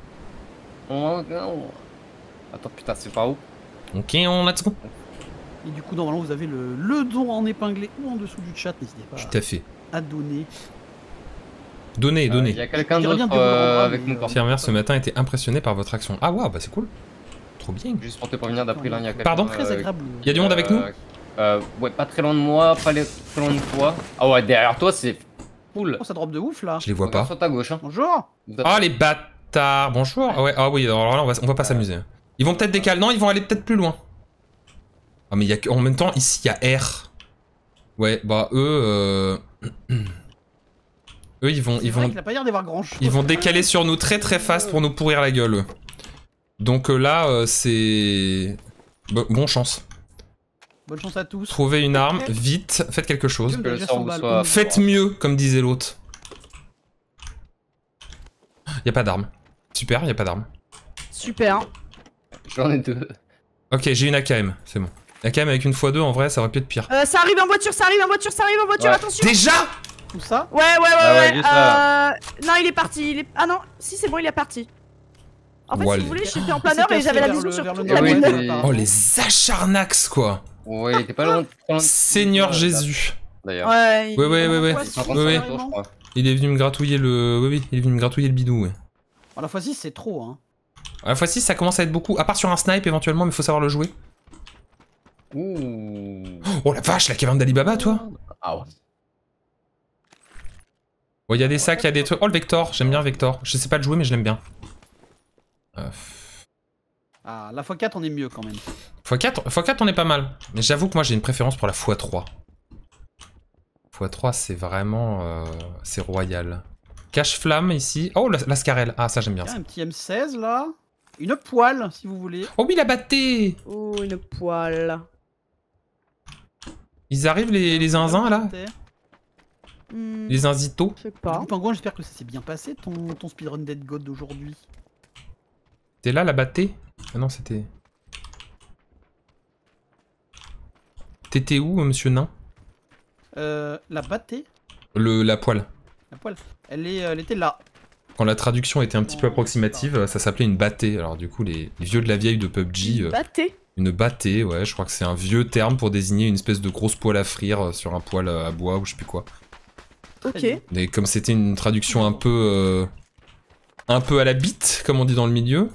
Speaker 1: Attends, putain, c'est par où?
Speaker 2: Ok, let's go.
Speaker 4: Et du coup, normalement, vous avez le don en épinglé ou en dessous du chat. N'hésitez pas
Speaker 2: Tout à fait.
Speaker 4: À donner.
Speaker 2: Donnez.
Speaker 1: Il y a quelqu'un d'autre avec nous.
Speaker 2: Firmware ce matin était impressionné par votre action. Ah, waouh, bah c'est cool. Trop bien.
Speaker 1: Juste pour te prévenir d'après là, il y a quelqu'un.
Speaker 2: Pardon?
Speaker 4: Très agréable.
Speaker 2: Il y a du monde avec nous?
Speaker 1: Ouais, pas très loin de moi, pas très loin de toi. Ah ouais, derrière toi, c'est cool.
Speaker 4: Oh, ça drop de ouf là.
Speaker 2: Je les vois pas.
Speaker 1: Sur ta gauche. Hein.
Speaker 4: Bonjour.
Speaker 2: Ah, les bâtards. Bonjour. Ah ouais, ah oui, alors là, on va pas s'amuser. Ils vont peut-être décaler. Non, ils vont aller peut-être plus loin. Ah, mais il y a en même temps, ici, il y a R. Ouais, bah eux, ils vont décaler sur nous très fast pour nous pourrir la gueule. Donc là, c'est... Bon chance.
Speaker 4: Bonne chance à tous.
Speaker 2: Trouvez une arme, vite, faites quelque chose.
Speaker 1: Que le sort vous soit...
Speaker 2: Faites mieux, comme disait l'autre. Y'a pas d'arme. Super, y'a pas d'arme.
Speaker 3: Super.
Speaker 1: J'en ai 2.
Speaker 2: Ok, j'ai une AKM, c'est bon. AKM avec une x2, en vrai, ça aurait pu être pire.
Speaker 3: Ça arrive en voiture,
Speaker 2: Ouais.
Speaker 3: attention.
Speaker 2: Déjà?
Speaker 4: Tout ça?
Speaker 3: Ouais. Non, il est parti. Ah non, si c'est bon, il est parti. En fait, si vous voulez, j'étais en planeur et j'avais la vision sur toute la mine.
Speaker 2: Oh, les acharnax, quoi.
Speaker 1: Ouais, t'es pas loin.
Speaker 2: Seigneur Jésus.
Speaker 1: D'ailleurs.
Speaker 3: Ouais.
Speaker 2: Ouais. Il est venu me gratouiller le... Oui, il est venu me gratouiller le bidou, ouais.
Speaker 4: À la fois 6, c'est trop, hein.
Speaker 2: À la fois 6, ça commence à être beaucoup. À part sur un snipe, éventuellement, mais faut savoir le jouer.
Speaker 1: Ouh.
Speaker 2: Oh la vache, la caverne d'Alibaba, toi.
Speaker 1: Ah ouais.
Speaker 2: Oh, il y a des sacs, il y a des trucs. Oh, le Vector, j'aime bien Vector. Je sais pas le jouer, mais je l'aime bien.
Speaker 4: Ah, la x4, on est mieux quand même.
Speaker 2: x4, on est pas mal. Mais j'avoue que moi, j'ai une préférence pour la x3. x3, c'est vraiment... c'est royal. Cache-flamme, ici. Oh, la Scarelle. Ah, ça, j'aime bien ça.
Speaker 4: Un petit M16, là. Une poêle, si vous voulez.
Speaker 2: Oh oui, la batté.
Speaker 3: Oh, une poêle.
Speaker 2: Ils arrivent, les zinzins, là? Les zinzitos?
Speaker 3: Je sais pas.
Speaker 4: Pingouin, j'espère que ça s'est bien passé, ton speedrun Dead God d'aujourd'hui.
Speaker 2: T'es là, la batté? Ah non, c'était... T'étais où, monsieur Nain?
Speaker 4: La batté?
Speaker 2: La poêle.
Speaker 4: La poêle. Elle était là.
Speaker 2: Quand la traduction était un petit peu approximative, ça s'appelait une battée. Alors du coup, les vieux de la vieille de PUBG...
Speaker 3: Une battée?
Speaker 2: Une battée, ouais, je crois que c'est un vieux terme pour désigner une espèce de grosse poêle à frire sur un poêle à bois ou je sais plus quoi.
Speaker 3: Ok.
Speaker 2: Et comme c'était une traduction un peu à la bite, comme on dit dans le milieu,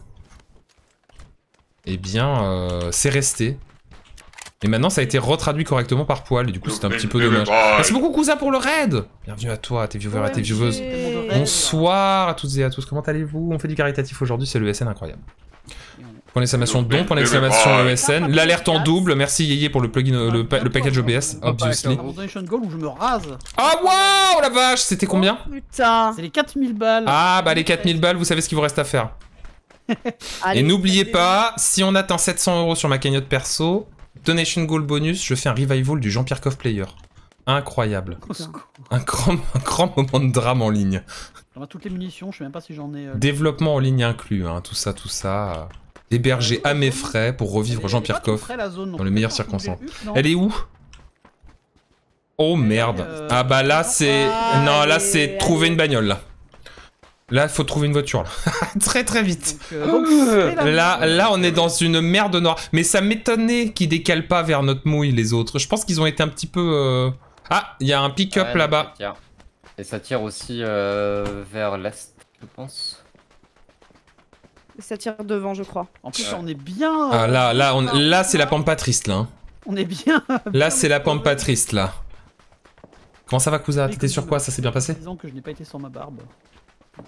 Speaker 2: eh bien, c'est resté. Et maintenant, ça a été retraduit correctement par Poil, et du coup, c'est un petit peu dommage. Merci beaucoup, Cousin, pour le raid. Bienvenue à toi, tes viewers et tes vieweuses. Bonsoir à toutes et à tous, comment allez-vous? On fait du caritatif aujourd'hui, c'est le SN incroyable. Point d'exclamation don, point d'exclamation ESN. L'alerte en double, merci Yéyé pour le plugin, le package OBS, obviously.
Speaker 4: Goal où je me rase.
Speaker 2: Ah waouh, la vache, c'était combien?
Speaker 3: Putain.
Speaker 4: C'est les 4000 balles.
Speaker 2: Ah bah les 4000 balles, vous savez ce qu'il vous reste à faire. Et n'oubliez pas, si on atteint 700 € sur ma cagnotte perso, donation goal bonus, je fais un revival du Jean-Pierre Coff-Player. Incroyable. Un grand moment de drame en ligne.
Speaker 4: J'en ai toutes les munitions, je sais même pas si j'en ai...
Speaker 2: Développement en ligne inclus, hein, tout ça. Hébergé à mes frais pour revivre Jean-Pierre Coff dans les meilleures circonstances. Elle est où? Oh merde. Ah bah là c'est... Non, là c'est trouver une bagnole là. Là, faut trouver une voiture, là. Très vite. Là, on est dans une merde noire. Mais ça m'étonnait qu'ils décalent pas vers notre mouille, les autres. Je pense qu'ils ont été un petit peu... Ah, il y a un pick-up là-bas.
Speaker 1: Et ça tire aussi vers l'est, je pense.
Speaker 3: Ça tire devant, je crois.
Speaker 4: En plus, on est bien...
Speaker 2: Ah, là c'est la pampa triste, là. Hein.
Speaker 4: On est bien...
Speaker 2: Là, c'est la pampa triste, là. Comment ça va, Cousin? T'étais sur quoi? Ça s'est bien passé?
Speaker 4: Disons que je n'ai pas été sur ma barbe. Donc,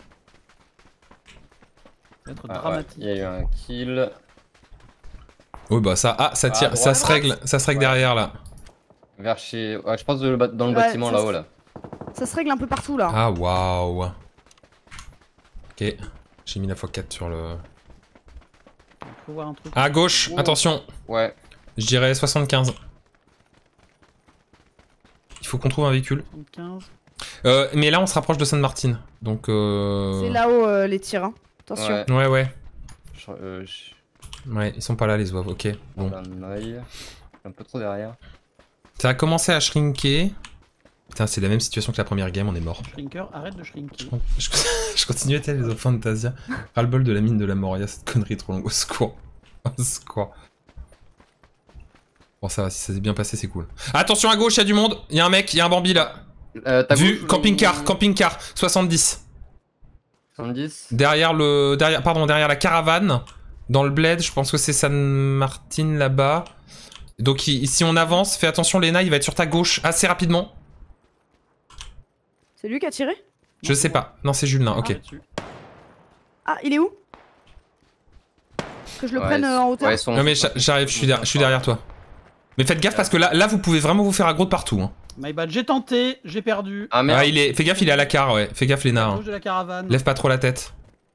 Speaker 4: ça va être dramatique.
Speaker 1: Il y a eu un kill.
Speaker 2: Oui bah ça, ça tire, ça se règle derrière là.
Speaker 1: Vers chez, je pense dans le bâtiment là-haut là.
Speaker 3: Ça se règle un peu partout là.
Speaker 2: Ah waouh. Ok, j'ai mis la x4 sur le.
Speaker 4: Faut voir un truc.
Speaker 2: À gauche, attention.
Speaker 1: Ouais.
Speaker 2: Je dirais 75. Il faut qu'on trouve un véhicule.
Speaker 4: 75.
Speaker 2: Mais là on se rapproche de Sainte-Martine, donc.
Speaker 3: C'est là-haut les tirs. Hein. Attention.
Speaker 2: Ouais.
Speaker 1: Ouais.
Speaker 2: Ouais, ils sont pas là les oives, ok. Bon.
Speaker 1: Un peu trop derrière.
Speaker 2: Ça a commencé à shrinker. Putain, c'est la même situation que la première game, on est mort.
Speaker 4: Shrinker, arrête de shrinker.
Speaker 2: Je continue à être les of Fantasia. Ras-le-bol de la mine de la Moria, cette connerie trop longue. Au secours. Au secours. Bon, ça va, si ça s'est bien passé, c'est cool. Attention à gauche, il y a du monde. Il y a un mec, il y a un Bambi là. Vu, camping-car, 70.
Speaker 1: 70.
Speaker 2: Derrière la caravane. Dans le bled, je pense que c'est San Martin là-bas. Donc si on avance, fais attention Léna, il va être sur ta gauche assez rapidement.
Speaker 3: C'est lui qui a tiré?
Speaker 2: Je sais pas. Non, c'est Julien, ok.
Speaker 3: Ah, il est où? Que je le prenne en hauteur?
Speaker 2: Non mais j'arrive, je suis derrière toi. Mais faites gaffe parce que là vous pouvez vraiment vous faire aggro de partout. Hein.
Speaker 4: My bad, j'ai tenté, j'ai perdu.
Speaker 2: Ah merde. Fais gaffe, il est à la car, ouais. Fais gaffe Léna.
Speaker 4: À gauche de la caravane.
Speaker 2: Lève pas trop la tête.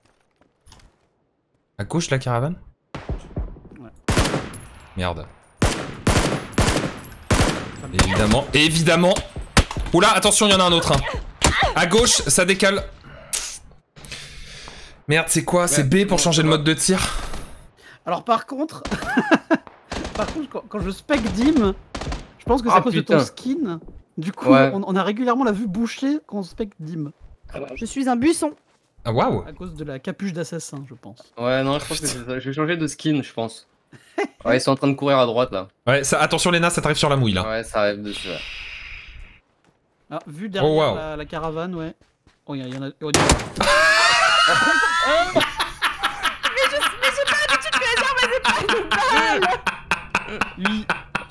Speaker 2: À gauche de la caravane?
Speaker 4: Ouais.
Speaker 2: Merde. Évidemment. Oula, attention, il y en a un autre. Hein. À gauche, ça décale. Merde, c'est quoi? C'est B pour changer le mode de tir?
Speaker 4: Alors par contre, quand je spec Dim, je pense que c'est à cause de ton skin. Du coup, on a régulièrement la vue bouchée quand on spec Dim.
Speaker 3: Je suis un buisson.
Speaker 2: Ah waouh.
Speaker 4: À cause de la capuche d'assassin, je pense.
Speaker 1: Ouais, non, je pense que c'est ça. Je vais changer de skin, je pense. Ouais, ils sont en train de courir à droite là.
Speaker 2: Ouais, attention Léna, ça t'arrive sur la mouille là.
Speaker 1: Ouais, ça arrive dessus. Ouais.
Speaker 4: Ah, vu derrière la caravane, ouais. Oh, il y en a. Oh,
Speaker 3: Mais j'ai pas l'habitude que les armes elles aient pas une balle.
Speaker 4: Oui.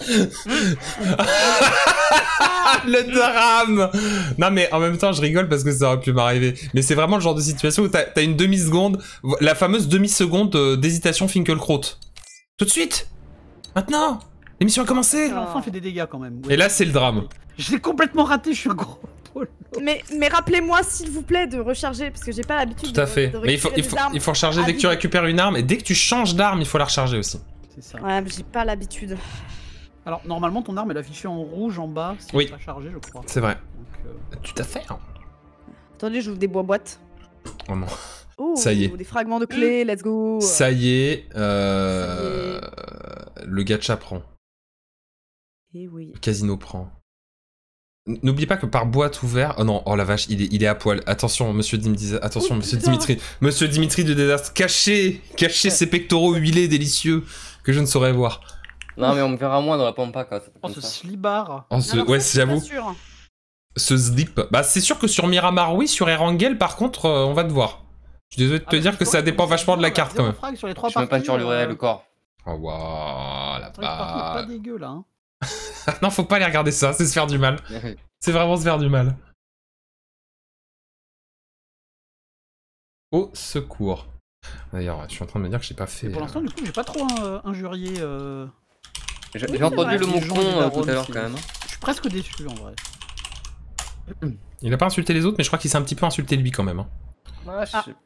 Speaker 2: Le drame. Non mais en même temps je rigole parce que ça aurait pu m'arriver. Mais c'est vraiment le genre de situation où t'as une demi-seconde, la fameuse demi-seconde d'hésitation Finkelkraut. Tout de suite. Maintenant. L'émission a commencé.
Speaker 4: L'enfant fait des dégâts quand même. Ouais.
Speaker 2: Et là c'est le drame.
Speaker 4: Je l'ai complètement raté, je suis un gros polo.
Speaker 3: Mais rappelez-moi s'il vous plaît de recharger parce que j'ai pas l'habitude.
Speaker 2: Tout à fait. Mais il faut recharger dès que tu récupères une arme et dès que tu changes d'arme il faut la recharger aussi.
Speaker 4: C'est ça.
Speaker 3: Ouais, mais j'ai pas l'habitude.
Speaker 4: Alors normalement ton arme elle est affichée en rouge en bas si tu l'as chargée, je crois.
Speaker 2: C'est vrai.
Speaker 4: Donc,
Speaker 2: Tout à fait. Hein.
Speaker 3: Attendez, j'ouvre des boîtes.
Speaker 2: Oh non.
Speaker 3: Oh,
Speaker 2: ça y est.
Speaker 3: Des fragments de clés, let's go.
Speaker 2: Ça y est. Le gacha prend.
Speaker 3: Et oui.
Speaker 2: Le casino prend. N'oubliez pas que par boîte ouverte... Oh non, oh la vache, il est à poil. Attention, monsieur Dimitri. Attention, monsieur Dimitri. Monsieur Dimitri du désastre. Cachez ses pectoraux huilés délicieux que je ne saurais voir.
Speaker 1: Non mais on me verra moins dans la pampa quand ça.
Speaker 4: Oh ce slibard.
Speaker 2: Ouais, j'avoue. Ce slip. Bah c'est sûr que sur Miramar oui, sur Erangel par contre on va te voir. Je suis désolé de te dire que ça dépend vachement de la carte quand même.
Speaker 4: Sur les 3
Speaker 1: Je suis même pas sur le corps.
Speaker 2: Oh waouh, la
Speaker 4: pas dégueu là. Hein.
Speaker 2: Non, faut pas aller regarder ça, c'est se faire du mal. C'est vraiment se faire du mal. Au secours. D'ailleurs, je suis en train de me dire que j'ai pas fait...
Speaker 4: Et pour l'instant, du coup, j'ai pas trop injurié...
Speaker 1: J'ai entendu le mot con tout à l'heure quand même.
Speaker 4: Je suis presque déçu en vrai.
Speaker 2: Il a pas insulté les autres, mais je crois qu'il s'est un petit peu insulté lui quand même. Hein.
Speaker 1: Ouais,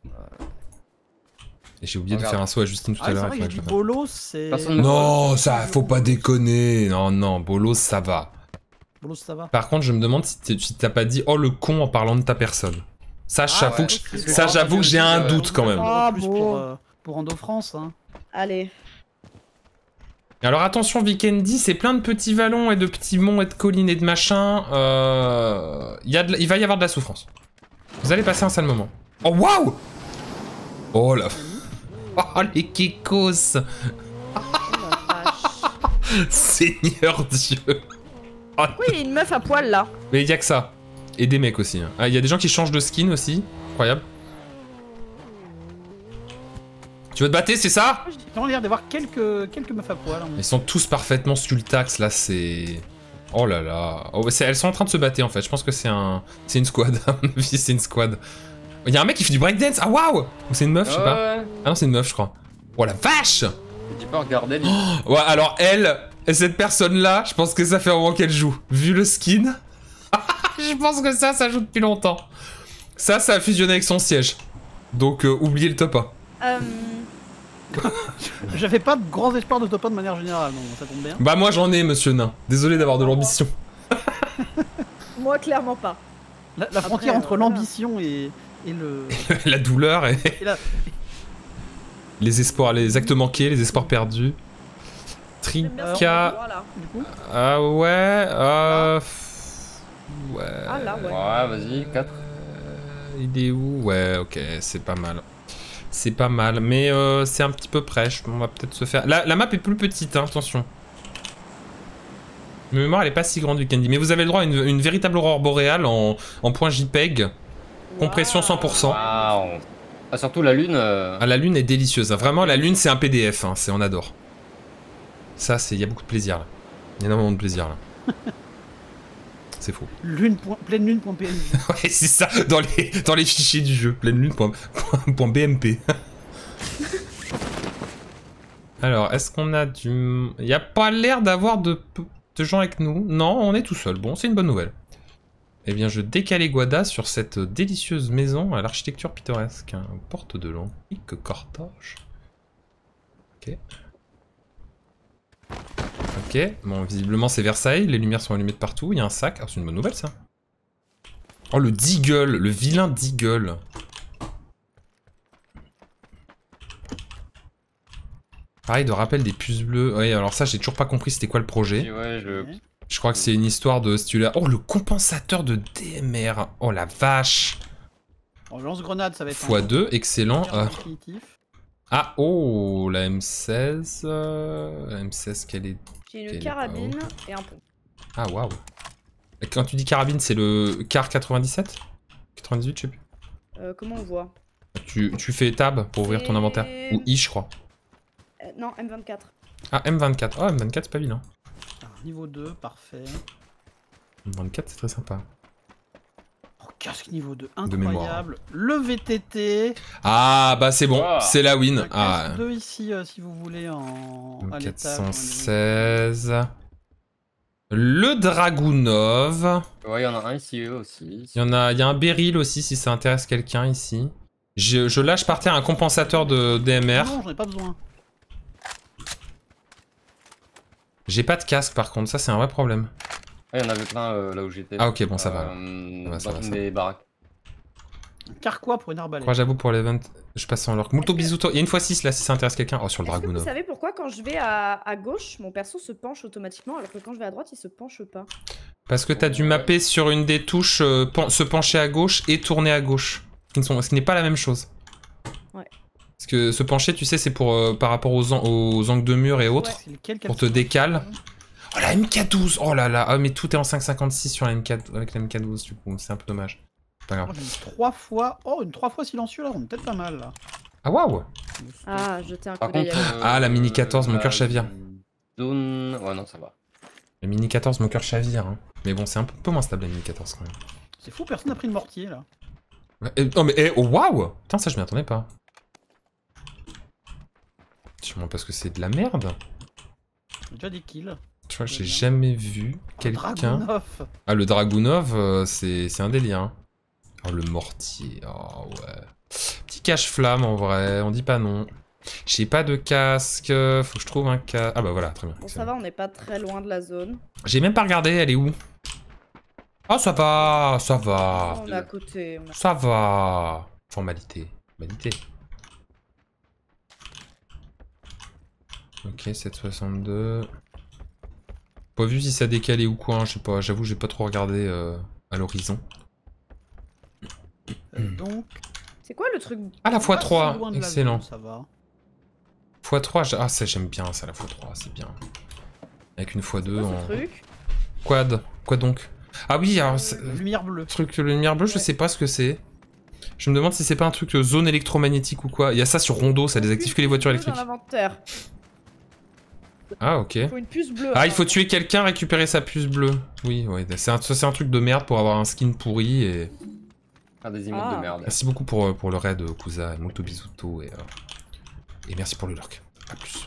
Speaker 2: Et j'ai oublié de faire un saut à Justine tout à l'heure.
Speaker 4: Bolos, c'est...
Speaker 2: Non, ça, faut pas déconner. Non, non, Bolos, ça va.
Speaker 4: Bolos, ça va.
Speaker 2: Par contre, je me demande si t'as pas dit « Oh, le con » en parlant de ta personne. Ça, j'avoue que j'ai un doute quand même.
Speaker 3: Ah,
Speaker 4: plus
Speaker 3: bon.
Speaker 4: pour Endo France. Hein.
Speaker 3: Allez.
Speaker 2: Alors attention, Vikendi, c'est plein de petits vallons et de petits monts et de collines et de machins. Il va y avoir de la souffrance. Vous allez passer un sale moment. Oh, waouh! Oh là. Oh, les kekos. Seigneur Dieu. Oh,
Speaker 3: oui, il y a une meuf à poil là.
Speaker 2: mais il y a que ça. Et des mecs aussi. Hein. Ah, il y a des gens qui changent de skin aussi. Incroyable. Tu veux te battre, c'est ça?
Speaker 4: J'ai vraiment l'air d'avoir quelques meufs à poil. Hein.
Speaker 2: Ils sont tous parfaitement sultax, là, c'est... Oh là là. Oh, elles sont en train de se battre, en fait. Je pense que c'est une squad. À mon avis, c'est une squad. Il y a un mec qui fait du breakdance. Ah, waouh! Ou c'est une meuf, je sais pas. Ah non, c'est une meuf, je crois. Oh la vache!
Speaker 1: Tu peux regarder.
Speaker 2: Ouais, alors elle, et cette personne-là, je pense que ça fait un moment qu'elle joue. Vu le skin, je pense que ça joue depuis longtemps. Ça a fusionné avec son siège. Donc, oubliez le top 1.
Speaker 4: J'avais pas de grands espoirs de top 1 de manière générale, donc ça tombe bien.
Speaker 2: Bah moi j'en ai, monsieur Nain. Désolé d'avoir de l'ambition.
Speaker 3: Moi, clairement pas.
Speaker 4: La frontière entre l'ambition et le...
Speaker 2: La douleur et... les espoirs, les actes manqués, les espoirs perdus. Trika... Ah ouais... Ouais...
Speaker 3: Ah là, ouais.
Speaker 1: Ouais, vas-y, 4.
Speaker 2: Il est où? Ouais, ok, c'est pas mal. C'est pas mal, mais c'est un petit peu près. On va peut-être se faire... La map est plus petite, hein, attention. Ma mémoire, elle est pas si grande du Candy. Mais vous avez le droit à une véritable aurore boréale en point JPEG. Compression 100%.
Speaker 1: Wow. Ah, surtout la lune.
Speaker 2: Ah, la lune est délicieuse. Hein. Vraiment, la lune, c'est un PDF. Hein. On adore. Ça, il y a beaucoup de plaisir, là. Il y a énormément de plaisir, là. C'est faux.
Speaker 4: Pleine lune.png.
Speaker 2: Ouais, c'est ça, dans les fichiers du jeu. Pleine lune.bmp. Alors, est-ce qu'on a du... Il n'y a pas l'air d'avoir de gens avec nous. Non, on est tout seul. Bon, c'est une bonne nouvelle. Eh bien, je décale Guada sur cette délicieuse maison à l'architecture pittoresque. Un porte de l'antique cortège. Ok. Ok, bon, visiblement c'est Versailles, les lumières sont allumées de partout, il y a un sac. Ah, c'est une bonne nouvelle ça. Oh, le Deagle, le vilain Deagle. Pareil, de rappel des puces bleues. Oui, alors ça, j'ai toujours pas compris c'était quoi le projet.
Speaker 1: Ouais,
Speaker 2: Je crois que c'est une histoire de... Oh, le compensateur de DMR. Oh, la vache.
Speaker 4: En lance-grenade, ça va être...
Speaker 2: x2, excellent. Ah, oh, la M16. La M16, quelle est...
Speaker 3: J'ai une carabine et un pont.
Speaker 2: Ah, waouh. Quand tu dis carabine, c'est le car 97 98, je sais plus.
Speaker 3: Comment on voit?
Speaker 2: Tu fais tab pour ouvrir ton inventaire. Ou I, je crois.
Speaker 3: Non, M24.
Speaker 2: Ah, M24. Oh, M24, c'est pas vilain.
Speaker 4: Niveau 2, parfait.
Speaker 2: M24, c'est très sympa.
Speaker 4: Oh, casque niveau 2, incroyable. Le VTT.
Speaker 2: Ah, bah c'est bon, c'est la win.
Speaker 4: Ah. 2 ici, si vous voulez, en...
Speaker 2: 416. Le Dragunov.
Speaker 1: Ouais, il y en a un ici eux aussi.
Speaker 2: Il y a un Beryl aussi, si ça intéresse quelqu'un ici. Je lâche par terre un compensateur de DMR.
Speaker 4: Non, j'en ai pas besoin.
Speaker 2: J'ai pas de casque par contre, ça c'est un vrai problème.
Speaker 1: Il y en avait plein là où j'étais.
Speaker 2: Ah ok, bon ça va.
Speaker 1: Ça va. Des baraques.
Speaker 4: Car quoi pour une arbalète?
Speaker 2: Moi j'avoue pour l'event, je passe en l'orque. Multo bisuto, il y a une x6 là si ça intéresse quelqu'un. Oh sur le Dragunov.
Speaker 3: Vous savez pourquoi quand je vais à gauche, mon perso se penche automatiquement alors que quand je vais à droite il se penche pas?
Speaker 2: Parce que t'as dû mapper sur une des touches se pencher à gauche et tourner à gauche. Ce qui n'est pas la même chose.
Speaker 3: Ouais.
Speaker 2: Parce que se pencher, tu sais, c'est pour par rapport aux angles de mur et autres. Ouais, pour te décaler. Oh la MK12. Oh là là. Ah, mais tout est en 5,56 sur la MK avec la MK12 du coup. C'est un peu dommage. Pas grave.
Speaker 4: J'ai 3 fois. Oh, une 3 fois silencieux là, on est peut-être pas mal là.
Speaker 2: Ah waouh.
Speaker 3: Ah, jeter un
Speaker 1: Par
Speaker 3: coup d'œil.
Speaker 1: contre,
Speaker 2: Ah, la Mini 14, mon cœur chavire.
Speaker 1: Zone... Ouais, non, ça va.
Speaker 2: La Mini 14, mon cœur chavire. Hein. Mais bon, c'est un peu moins stable la Mini 14 quand même.
Speaker 4: C'est fou, personne n'a pris de mortier là.
Speaker 2: Non mais, oh, waouh. Putain, ça je m'y attendais pas. Sûrement parce que c'est de la merde.
Speaker 4: J'ai déjà des kills.
Speaker 2: Tu vois, j'ai jamais vu quelqu'un...
Speaker 4: Dragunov.
Speaker 2: Ah, le Dragunov, c'est un délire. Hein. Oh, le mortier. Oh, ouais. Petit cache-flamme, en vrai. On dit pas non. J'ai pas de casque. Faut que je trouve un casque. Ah, bah voilà, très bien.
Speaker 3: Bon, ça va, on n'est pas très loin de la zone.
Speaker 2: J'ai même pas regardé, elle est où? Ah, ça va. Ça va.
Speaker 3: On est à côté.
Speaker 2: Ça va. Formalité. Formalité. Ok, 7,62. Pas vu si ça décalé ou quoi, hein, je sais pas, j'avoue j'ai pas trop regardé à l'horizon.
Speaker 4: Donc...
Speaker 3: C'est quoi le truc?
Speaker 2: Ah la x3,
Speaker 4: loin de
Speaker 2: excellent.
Speaker 4: ça va.
Speaker 2: x3, ah ça j'aime bien ça la x3, c'est bien. Avec une x2
Speaker 3: Quoi,
Speaker 2: en...
Speaker 3: ce truc
Speaker 2: Quad, quoi donc? Ah oui, alors...
Speaker 4: Lumière bleue.
Speaker 2: Truc, le lumière bleue, je sais pas ce que c'est. Je me demande si c'est pas un truc zone électromagnétique ou quoi. Il y a ça sur Rondo, ça désactive que les voitures électriques.
Speaker 3: Dans l'inventaire.
Speaker 2: Ah ok.
Speaker 3: Il faut une puce bleue.
Speaker 2: Ah, il faut tuer quelqu'un, récupérer sa puce bleue. Oui, ouais, c'est un truc de merde pour avoir un skin pourri et...
Speaker 1: Ah, des emotes de merde.
Speaker 2: Merci beaucoup pour le raid, Kuza, molto bisuto et merci pour le lurk. A plus.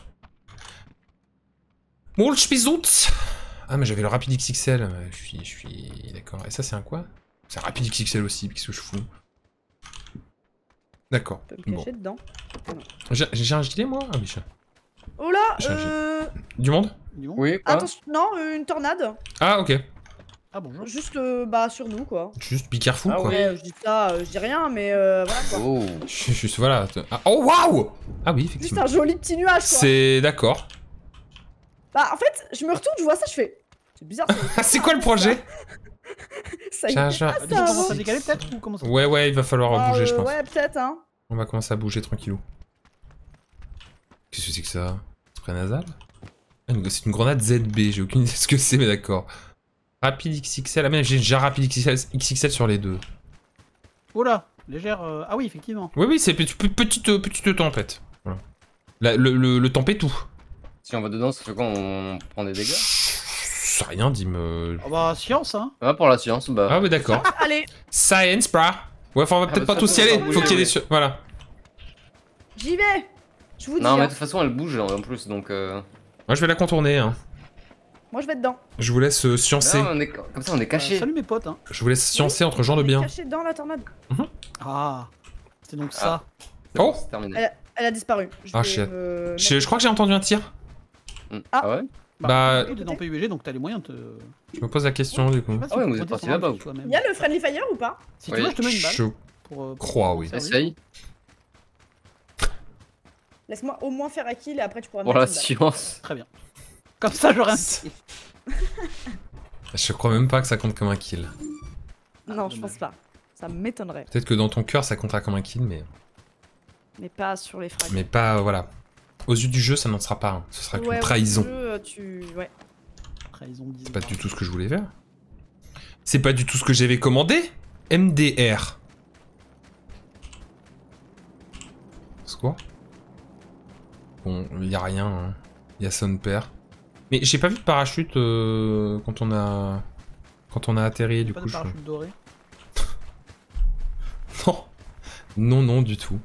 Speaker 2: Molch bisous. Ah, mais j'avais le rapide XXL, je suis d'accord. Et ça, c'est un quoi? C'est un rapide XXL aussi, qu'est-ce que je fous? D'accord.
Speaker 3: Je peux me cacher dedans.
Speaker 2: J'ai un gilet, moi? Ah, Michel.
Speaker 3: Oh là,
Speaker 2: Du monde?
Speaker 1: Oui, quoi?
Speaker 3: Attention, non, une tornade.
Speaker 2: Ah, ok.
Speaker 4: Ah bonjour.
Speaker 3: Juste, bah, sur nous, quoi.
Speaker 2: Juste be careful,
Speaker 1: Ah
Speaker 2: quoi.
Speaker 1: ouais.
Speaker 3: Ouais, je dis ça, je dis rien, mais voilà, quoi.
Speaker 1: Oh.
Speaker 2: Juste, voilà. Ah, oh, waouh! Ah oui,
Speaker 3: Juste
Speaker 2: effectivement.
Speaker 3: un joli petit nuage, quoi.
Speaker 2: C'est d'accord.
Speaker 3: Bah, en fait, je me retourne, je vois ça, je fais... C'est bizarre, ça.
Speaker 2: Ah, c'est quoi le projet?
Speaker 3: Ça y
Speaker 2: Tiens,
Speaker 3: est,
Speaker 2: je-
Speaker 3: pas
Speaker 4: Tu
Speaker 3: ça,
Speaker 4: commences
Speaker 3: hein.
Speaker 4: à décaler peut-être ou comment ça?
Speaker 2: Ouais, ouais, il va falloir bouger, je pense.
Speaker 3: Ouais, peut-être, hein.
Speaker 2: On va commencer à bouger tranquillou. Qu'est-ce que c'est que ça? Spray nasal? Ah, c'est une grenade ZB, j'ai aucune idée de ce que c'est, mais d'accord. Rapide XXL, ah mais j'ai déjà rapide XXL sur les deux.
Speaker 4: Oh là, légère. Ah oui, effectivement.
Speaker 2: Oui, oui, c'est petite tempête. Voilà. Le temps tout.
Speaker 1: Si on va dedans, ça fait quoi? On prend des dégâts?
Speaker 2: C'est rien, dis-me.
Speaker 4: Ah bah, science, hein.
Speaker 1: Ah, pour la science, bah.
Speaker 2: Ah, ouais, d'accord.
Speaker 3: Allez,
Speaker 2: Science, bra. Ouais, enfin, on va
Speaker 1: Ah,
Speaker 2: peut-être
Speaker 1: bah,
Speaker 2: pas
Speaker 1: ça,
Speaker 2: tous y
Speaker 1: ça
Speaker 2: aller,
Speaker 1: va
Speaker 2: faut
Speaker 1: bouger,
Speaker 2: qu'il y ait
Speaker 1: oui.
Speaker 2: des. Voilà.
Speaker 3: j'y vais. Je vous dis,
Speaker 1: Non, mais de
Speaker 3: hein.
Speaker 1: toute façon, elle bouge en plus, donc.
Speaker 2: Moi, je vais la contourner, hein.
Speaker 3: Moi, je vais dedans.
Speaker 2: Je vous laisse sciencer.
Speaker 1: Là, comme ça, on est caché.
Speaker 4: Salut mes potes, hein.
Speaker 2: Je vous laisse sciencer entre gens de bien.
Speaker 3: Caché dans la tornade.
Speaker 4: Ah, c'est donc ça.
Speaker 2: Oh!
Speaker 1: C'est terminé.
Speaker 3: Elle a disparu.
Speaker 2: Ah,
Speaker 3: vais
Speaker 2: shit.
Speaker 3: me
Speaker 2: Je
Speaker 3: mettre-
Speaker 2: crois que j'ai entendu un tir.
Speaker 1: Ah ouais?
Speaker 2: Bah,
Speaker 4: t'es dans PUBG donc t'as les moyens de te.
Speaker 2: je me pose la question, du coup.
Speaker 4: Je sais pas si
Speaker 1: Ah ouais,
Speaker 4: on
Speaker 1: vous
Speaker 4: peut
Speaker 1: êtes parti
Speaker 4: descendre
Speaker 1: là-bas,
Speaker 4: dessus toi-même.
Speaker 3: Il y a le Friendly Fire ou pas?
Speaker 4: Si
Speaker 1: Oui.
Speaker 4: tu veux, je te mets une balle.
Speaker 2: Je
Speaker 4: Pour,
Speaker 2: crois, oui.
Speaker 4: servir.
Speaker 1: Essaye.
Speaker 3: Laisse-moi au moins faire un kill et après tu pourras me
Speaker 1: Pour
Speaker 3: mettre
Speaker 1: la
Speaker 3: une balle.
Speaker 1: science.
Speaker 4: Très bien. Comme ça, j'aurai un kill.
Speaker 2: Je crois même pas que ça compte comme un kill.
Speaker 3: Non, je pense pas. Ça m'étonnerait.
Speaker 2: Peut-être que dans ton cœur ça comptera comme un kill,
Speaker 3: Mais pas sur les frags.
Speaker 2: mais pas, voilà. Aux yeux du jeu, ça n'en sera pas un. Ce sera qu'une
Speaker 3: Ouais,
Speaker 2: trahison.
Speaker 3: au jeu, Ouais.
Speaker 4: Trahison de
Speaker 2: C'est pas du tout ce que je voulais faire. C'est pas du tout ce que j'avais commandé. MDR. C'est quoi? Bon, y a rien. Hein. Y a son père. Mais j'ai pas vu de parachute quand on a atterri, du
Speaker 4: Pas
Speaker 2: coup.
Speaker 4: de parachute doré.
Speaker 2: Non. Non, non, du tout.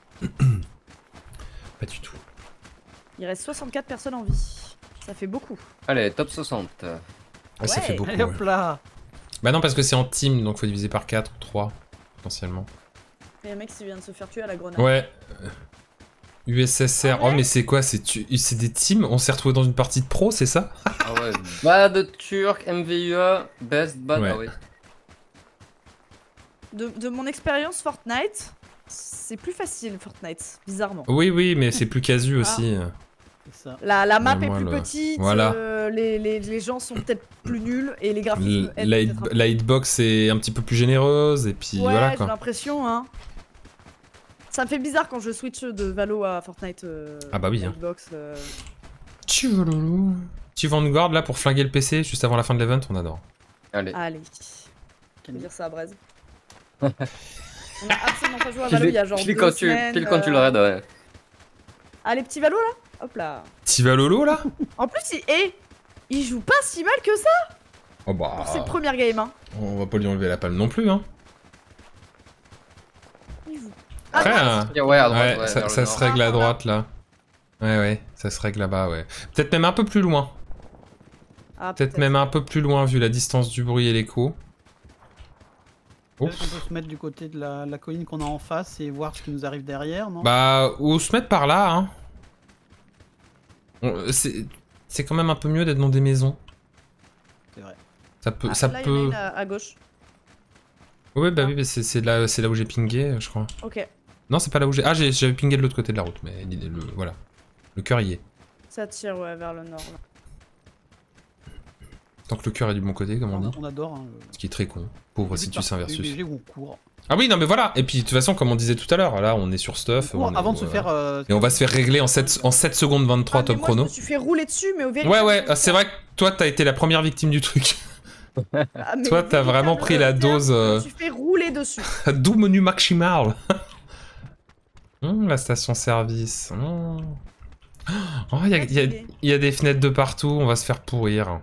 Speaker 2: Pas du tout.
Speaker 3: Il reste 64 personnes en vie. Ça fait beaucoup.
Speaker 1: Allez, top 60.
Speaker 2: Ah, ça
Speaker 3: Ouais.
Speaker 2: fait beaucoup.
Speaker 4: Allez hop
Speaker 2: Ouais.
Speaker 4: là.
Speaker 2: Bah non, parce que c'est en team, donc faut diviser par 4 ou 3, potentiellement.
Speaker 3: Il y a un mec qui vient de se faire tuer à la grenade.
Speaker 2: Ouais. USSR.
Speaker 3: Ah ouais.
Speaker 2: Oh, mais c'est quoi? C'est des teams? On s'est retrouvé dans une partie de pro, c'est ça?
Speaker 1: Ah ouais. Bad Turk, MVUA, Best Bad.
Speaker 2: Ouais.
Speaker 1: Ah ouais.
Speaker 3: De mon expérience Fortnite, c'est plus facile Fortnite, bizarrement.
Speaker 2: Oui, oui, mais c'est plus casu aussi.
Speaker 4: C'est ça.
Speaker 3: La map
Speaker 2: Ouais,
Speaker 3: est
Speaker 2: moi,
Speaker 3: plus
Speaker 2: le-
Speaker 3: petite,
Speaker 2: voilà.
Speaker 3: les gens sont peut-être plus nuls et les graphismes aident
Speaker 2: La,
Speaker 3: peut-être un peu.
Speaker 2: la hitbox est un petit peu plus généreuse, et puis
Speaker 3: Ouais,
Speaker 2: voilà
Speaker 3: j'ai
Speaker 2: quoi.
Speaker 3: l'impression, hein. Ça me fait bizarre quand je switch de Valo à Fortnite.
Speaker 2: Ah bah oui, hein.
Speaker 3: Xbox,
Speaker 2: Tchouloulou, Petit Vanguard là pour flinguer le PC juste avant la fin de l'event, on adore.
Speaker 1: Allez.
Speaker 3: Allez. Je vais dire ça à Braise. On a absolument pas joué à Valo il y a genre 2 semaines.
Speaker 1: Pile quand tu le raides, ouais.
Speaker 3: Allez, petit Valo là. Hop là.
Speaker 2: Petit Valolo là.
Speaker 3: En plus, il joue pas si mal que ça.
Speaker 2: Oh bah.
Speaker 3: Pour cette première game, hein.
Speaker 2: On va pas lui enlever la palme non plus, hein.
Speaker 3: Après,
Speaker 1: Ouais, à droite,
Speaker 2: ouais, ça se règle à droite là. Ouais, ça se règle là-bas, ouais. Peut-être même un peu plus loin. Peut-être même un peu plus loin vu la distance du bruit et l'écho.
Speaker 4: Peut-être qu'on peut se mettre du côté de la colline qu'on a en face et voir ce qui nous arrive derrière, non?
Speaker 2: Bah, ou se mettre par là, hein. C'est quand même un peu mieux d'être dans des maisons.
Speaker 4: C'est vrai.
Speaker 2: Ça peut...
Speaker 3: là, il y en a une à gauche.
Speaker 2: Ouais, bah oui, c'est là où j'ai pingé, je crois.
Speaker 3: Ok.
Speaker 2: Non, c'est pas là où j'ai... Ah, j'avais pingé de l'autre côté de la route, mais voilà. Le cœur y est.
Speaker 3: Ça tire, ouais, vers le nord, là.
Speaker 2: Tant que le cœur est du bon côté, comme on dit.
Speaker 4: On adore, hein.
Speaker 2: Ce qui est très con. Pauvre Citus Inversus.
Speaker 4: Où on court.
Speaker 2: Ah oui, non mais voilà. Et puis de toute façon, comme on disait tout à l'heure, là on est sur stuff.
Speaker 4: Avant de se faire...
Speaker 2: Et on va se faire régler en 7 secondes 23 top chrono.
Speaker 3: Je me suis fait rouler dessus, mais au vérité...
Speaker 2: Ouais, c'est vrai que toi t'as été la première victime du truc. Toi t'as vraiment pris la dose...
Speaker 3: Je me suis fait rouler dessus.
Speaker 2: D'où menu maximal. La station service. Oh, il y a des fenêtres de partout, on va se faire pourrir.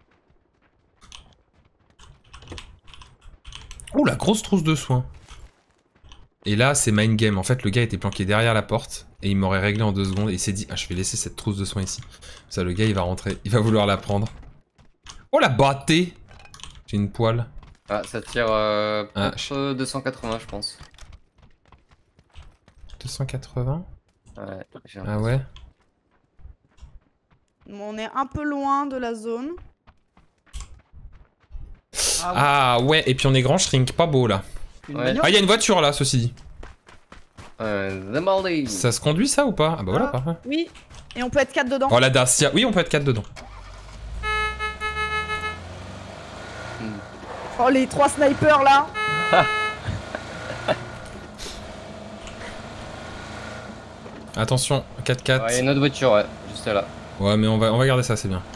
Speaker 2: Oh, la grosse trousse de soins. Et là, c'est mind game. En fait, le gars était planqué derrière la porte et il m'aurait réglé en 2 secondes. Et il s'est dit, ah, je vais laisser cette trousse de soins ici. Ça, le gars, il va rentrer. Il va vouloir la prendre. Oh, la battée. J'ai une poêle.
Speaker 1: Ah, ça tire 280, je pense.
Speaker 2: 280 ?
Speaker 1: Ouais.
Speaker 2: Ah ouais.
Speaker 3: On est un peu loin de la zone.
Speaker 2: Ah ouais, et puis on est grand shrink, pas beau là.
Speaker 1: Ouais.
Speaker 2: Ah, il y a une voiture là, ceci dit. Ça se conduit ça ou pas? Ah bah voilà, parfait.
Speaker 3: Oui, et on peut être 4 dedans.
Speaker 2: Oh la Dacia, oui on peut être 4 dedans.
Speaker 3: Oh les 3 snipers là.
Speaker 2: Attention, 4x4.
Speaker 1: Ouais, il y a une autre voiture, ouais, juste là.
Speaker 2: Ouais, mais on va garder ça, c'est bien.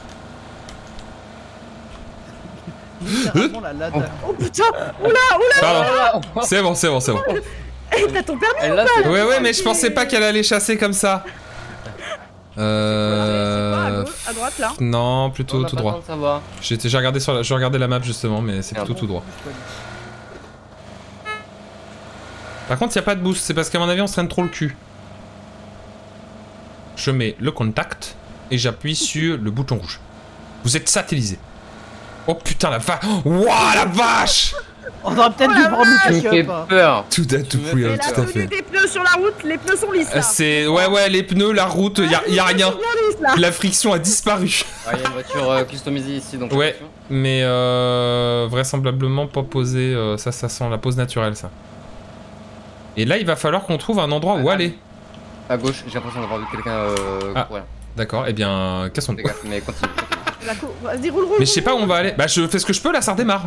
Speaker 4: La lade.
Speaker 3: Oh putain. Oula.
Speaker 2: Pardon. C'est bon.
Speaker 3: Eh, t'as ton permis ou pas?
Speaker 2: Ouais, mais je pensais pas qu'elle allait chasser comme ça.
Speaker 3: C'est pas à droite là?
Speaker 2: Non, plutôt tout droit. J'ai regardé la map justement, mais c'est plutôt tout droit. Par contre, y a pas de boost, c'est parce qu'à mon avis, on se traîne trop le cul. Je mets le contact et j'appuie sur le bouton rouge. Vous êtes satellisé. Oh putain la vache! Wouah la vache!
Speaker 4: On aurait peut-être dû prendre une
Speaker 1: J'ai peur.
Speaker 2: Tout à fait.
Speaker 3: Des pneus sur la route, les pneus sont lisses là.
Speaker 2: C'est ouais les pneus, la route, y a rien. La friction a disparu.
Speaker 1: Ah, y a une voiture customisée ici donc.
Speaker 2: Ouais, mais vraisemblablement pas posée. Ça sent la pose naturelle ça. Et là il va falloir qu'on trouve un endroit où aller.
Speaker 1: À gauche, j'ai l'impression d'avoir vu quelqu'un courir.
Speaker 2: D'accord, et bien cassons-nous.
Speaker 1: Mais continue.
Speaker 3: Vas-y, roule.
Speaker 2: Mais je sais pas où on va aller. Bah je fais ce que je peux là, ça redémarre.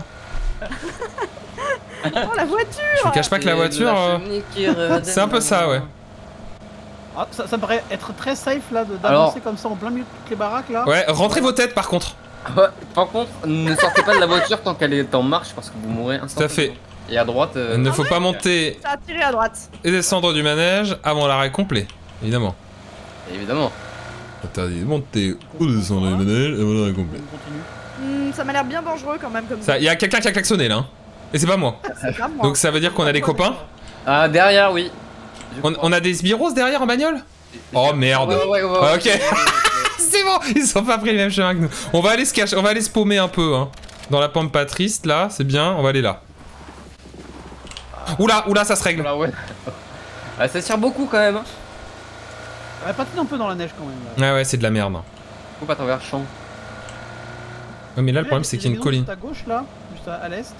Speaker 3: Oh la voiture!
Speaker 2: Je vous cache pas que la voiture, c'est un peu ça, ouais.
Speaker 4: Ah, ça me paraît être très safe là d'avancer comme ça en plein milieu de toutes les baraques là.
Speaker 2: Ouais, rentrez vos têtes par contre.
Speaker 1: Ouais, par contre, ne sortez pas de la voiture tant qu'elle est en marche parce que vous mourrez instantanément.
Speaker 2: Tout à fait.
Speaker 1: Et à droite.
Speaker 2: Il ne faut pas monter
Speaker 3: Ça a tiré à droite.
Speaker 2: et descendre du manège avant l'arrêt complet, évidemment.
Speaker 1: Évidemment.
Speaker 2: Interdit de monter ou descendre du manège avant l'arrêt complet.
Speaker 3: Ça m'a l'air bien dangereux quand même comme
Speaker 2: ça. Il y a quelqu'un qui a klaxonné là, hein. Et c'est pas moi.
Speaker 3: Pas moi.
Speaker 2: Donc ça veut dire qu'on a des copains.
Speaker 1: Ah, derrière, oui.
Speaker 2: On a des sbirros derrière en bagnole. Oh merde.
Speaker 1: Ouais.
Speaker 2: Ok. C'est bon, ils sont pas pris le même chemin que nous. On va aller se cacher, on va aller se paumer un peu, hein. Dans la pampa triste là, c'est bien, on va aller là. Oula, ça se règle.
Speaker 1: Ouais. Ah, ça tire beaucoup quand même.
Speaker 4: Ouais, patine un peu dans la neige quand même là.
Speaker 2: Ouais, c'est de la merde.
Speaker 1: Faut pas travers le champ.
Speaker 2: Ouais, mais là le problème c'est qu'il y a une colline.
Speaker 4: Juste à gauche là, juste à l'est.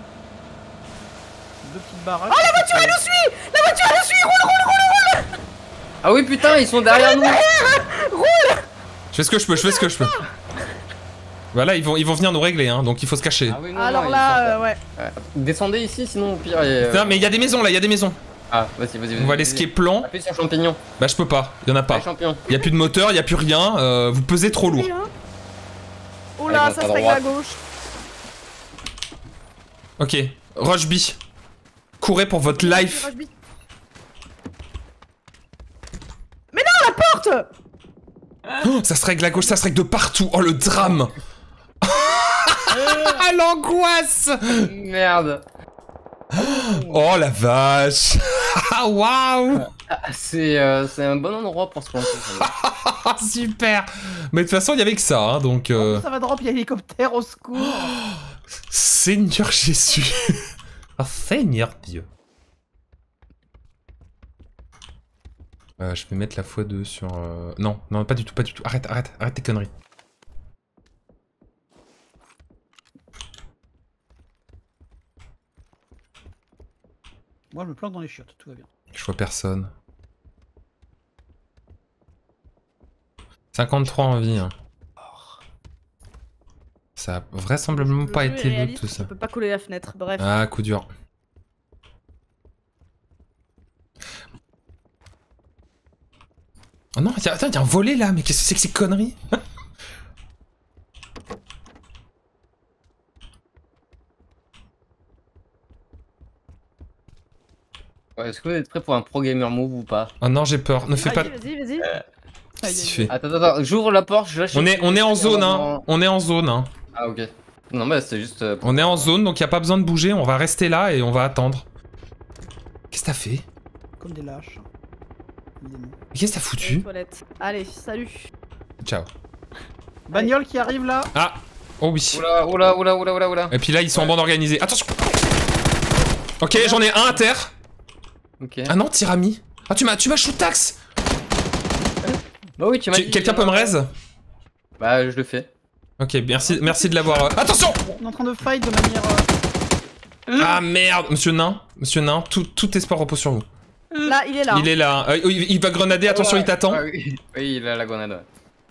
Speaker 4: 2 petites baraques.
Speaker 3: Oh la voiture elle nous suit! La voiture elle nous suit! Roule!
Speaker 1: Ah oui, putain, ils sont derrière nous.
Speaker 3: Roule!
Speaker 2: Je fais ce que je peux. Voilà, ils vont venir nous régler, hein, donc il faut se cacher.
Speaker 1: Ah oui, non,
Speaker 3: Alors
Speaker 1: non,
Speaker 3: là, ouais.
Speaker 1: Descendez ici, sinon au pire.
Speaker 2: Non, mais il y a des maisons là, il y a des maisons.
Speaker 1: Ah, vas-y.
Speaker 2: On va aller skier plan.
Speaker 1: Appuie sur champignon.
Speaker 2: Bah, je peux pas, il y en a pas.
Speaker 1: Champion.
Speaker 2: Il y a plus de moteur, il y a plus rien, vous pesez trop lourd.
Speaker 3: Oh là, ça se règle à gauche.
Speaker 2: Ok, Rush B. Courez pour votre life.
Speaker 3: Mais non, la porte!
Speaker 2: Oh, ça se règle à gauche, ça se règle de partout. Oh, le drame. L'angoisse.
Speaker 1: Merde.
Speaker 2: Oh la vache. Waouh.
Speaker 1: C'est un bon endroit pour se planter.
Speaker 2: Super. Mais de toute façon, il y avait que ça, hein, donc...
Speaker 4: Ça va drop, il y a l'hélicoptère, au secours.
Speaker 2: Seigneur Jésus. Ah, Seigneur Dieu. Je vais mettre la x2 sur... Non, non, pas du tout, pas du tout. Arrête, arrête, arrête tes conneries.
Speaker 4: Moi, je me planque dans les chiottes, tout va bien.
Speaker 2: Je vois personne. 53 en vie, hein. Ça a vraisemblablement pas été loot tout ça.
Speaker 3: Je peux pas couler la fenêtre, bref.
Speaker 2: Ah, coup dur. Oh non, attends, il y a un volet là, mais qu'est-ce que c'est que ces conneries?
Speaker 1: Est-ce que vous êtes prêts pour un pro gamer move ou pas?
Speaker 2: Oh non, j'ai peur, ne fais pas...
Speaker 3: Vas-y, vas-y.
Speaker 2: Qu'est-ce que tu fais?
Speaker 1: Attends, j'ouvre la porte, je lâche...
Speaker 2: On est en zone, hein. On est en zone, hein.
Speaker 1: Ah ok. Non mais c'est juste...
Speaker 2: On est en zone, donc il n'y a pas besoin de bouger, on va rester là et on va attendre. Qu'est-ce que t'as fait?
Speaker 4: Comme des lâches.
Speaker 2: Qu'est-ce que t'as foutu?
Speaker 3: Allez, salut.
Speaker 2: Ciao.
Speaker 4: Bagnole qui arrive là.
Speaker 2: Ah. Oh oui.
Speaker 1: Oula.
Speaker 2: Et puis là, ils sont en bande organisée. Attention. Ok, j'en ai un à terre.
Speaker 1: Ok.
Speaker 2: Ah non, Tirami. Ah, tu m'as shoot tax.
Speaker 1: Bah oui, tu m'as dit...
Speaker 2: Quelqu'un peut me raise?
Speaker 1: Bah, je le fais.
Speaker 2: Ok, merci de l'avoir... Attention!
Speaker 4: On est en train de fight de manière...
Speaker 2: Ah merde! Monsieur Nain, tout espoir repose sur vous.
Speaker 3: Là, il est là.
Speaker 2: Il est là. Il va grenader, attention, il t'attend.
Speaker 1: Ah, oui, il a la grenade.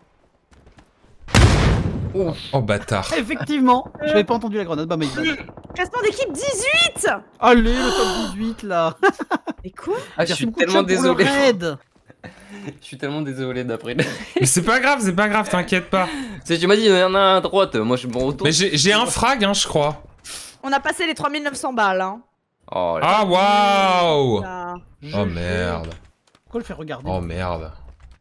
Speaker 2: Oh bâtard.
Speaker 4: Effectivement, j'avais pas entendu la grenade, bah mais...
Speaker 3: Classement d'équipe 18.
Speaker 4: Allez, le top 18 là.
Speaker 3: Mais quoi?
Speaker 1: Ah, je suis tellement désolé.
Speaker 4: Je
Speaker 1: suis tellement désolé d'après.
Speaker 2: Mais c'est pas grave, t'inquiète pas.
Speaker 1: Tu m'as dit, il y en a un à droite, moi je suis bon retour.
Speaker 2: Mais j'ai un frag, hein, je crois.
Speaker 3: On a passé les 3900 balles, hein.
Speaker 1: Oh,
Speaker 2: ah waouh. Oh merde.
Speaker 4: Pourquoi le faire regarder?
Speaker 2: Oh merde.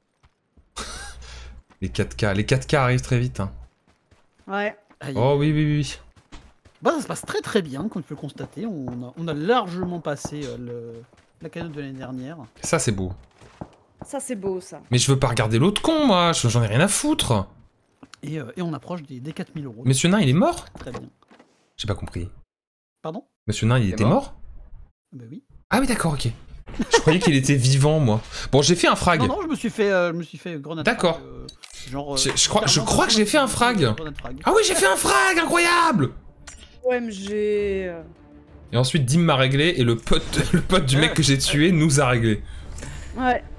Speaker 2: Les 4K arrivent très vite, hein.
Speaker 3: Ouais.
Speaker 2: Oh oui.
Speaker 4: Bah ça se passe très bien, comme tu peux le constater. On a largement passé la cagnotte de l'année dernière.
Speaker 2: Ça c'est beau.
Speaker 3: Ça c'est beau ça.
Speaker 2: Mais je veux pas regarder l'autre con, moi, j'en ai rien à foutre.
Speaker 4: Et on approche des 4000 €.
Speaker 2: Monsieur Nain, il est mort?
Speaker 4: Très bien.
Speaker 2: J'ai pas compris.
Speaker 4: Pardon?
Speaker 2: Monsieur Nain, il était mort?
Speaker 4: Bah oui.
Speaker 2: Ah oui, d'accord, ok. Je croyais qu'il était vivant, moi. Bon, j'ai fait un frag.
Speaker 4: Non, je me suis fait grenade.
Speaker 2: D'accord. Je crois que j'ai fait un frag.
Speaker 4: Frag.
Speaker 2: Ah oui, j'ai fait un frag, incroyable.
Speaker 3: OMG.
Speaker 2: Et ensuite, Dim m'a réglé et le pote du mec que j'ai tué nous a réglé.
Speaker 3: Ouais.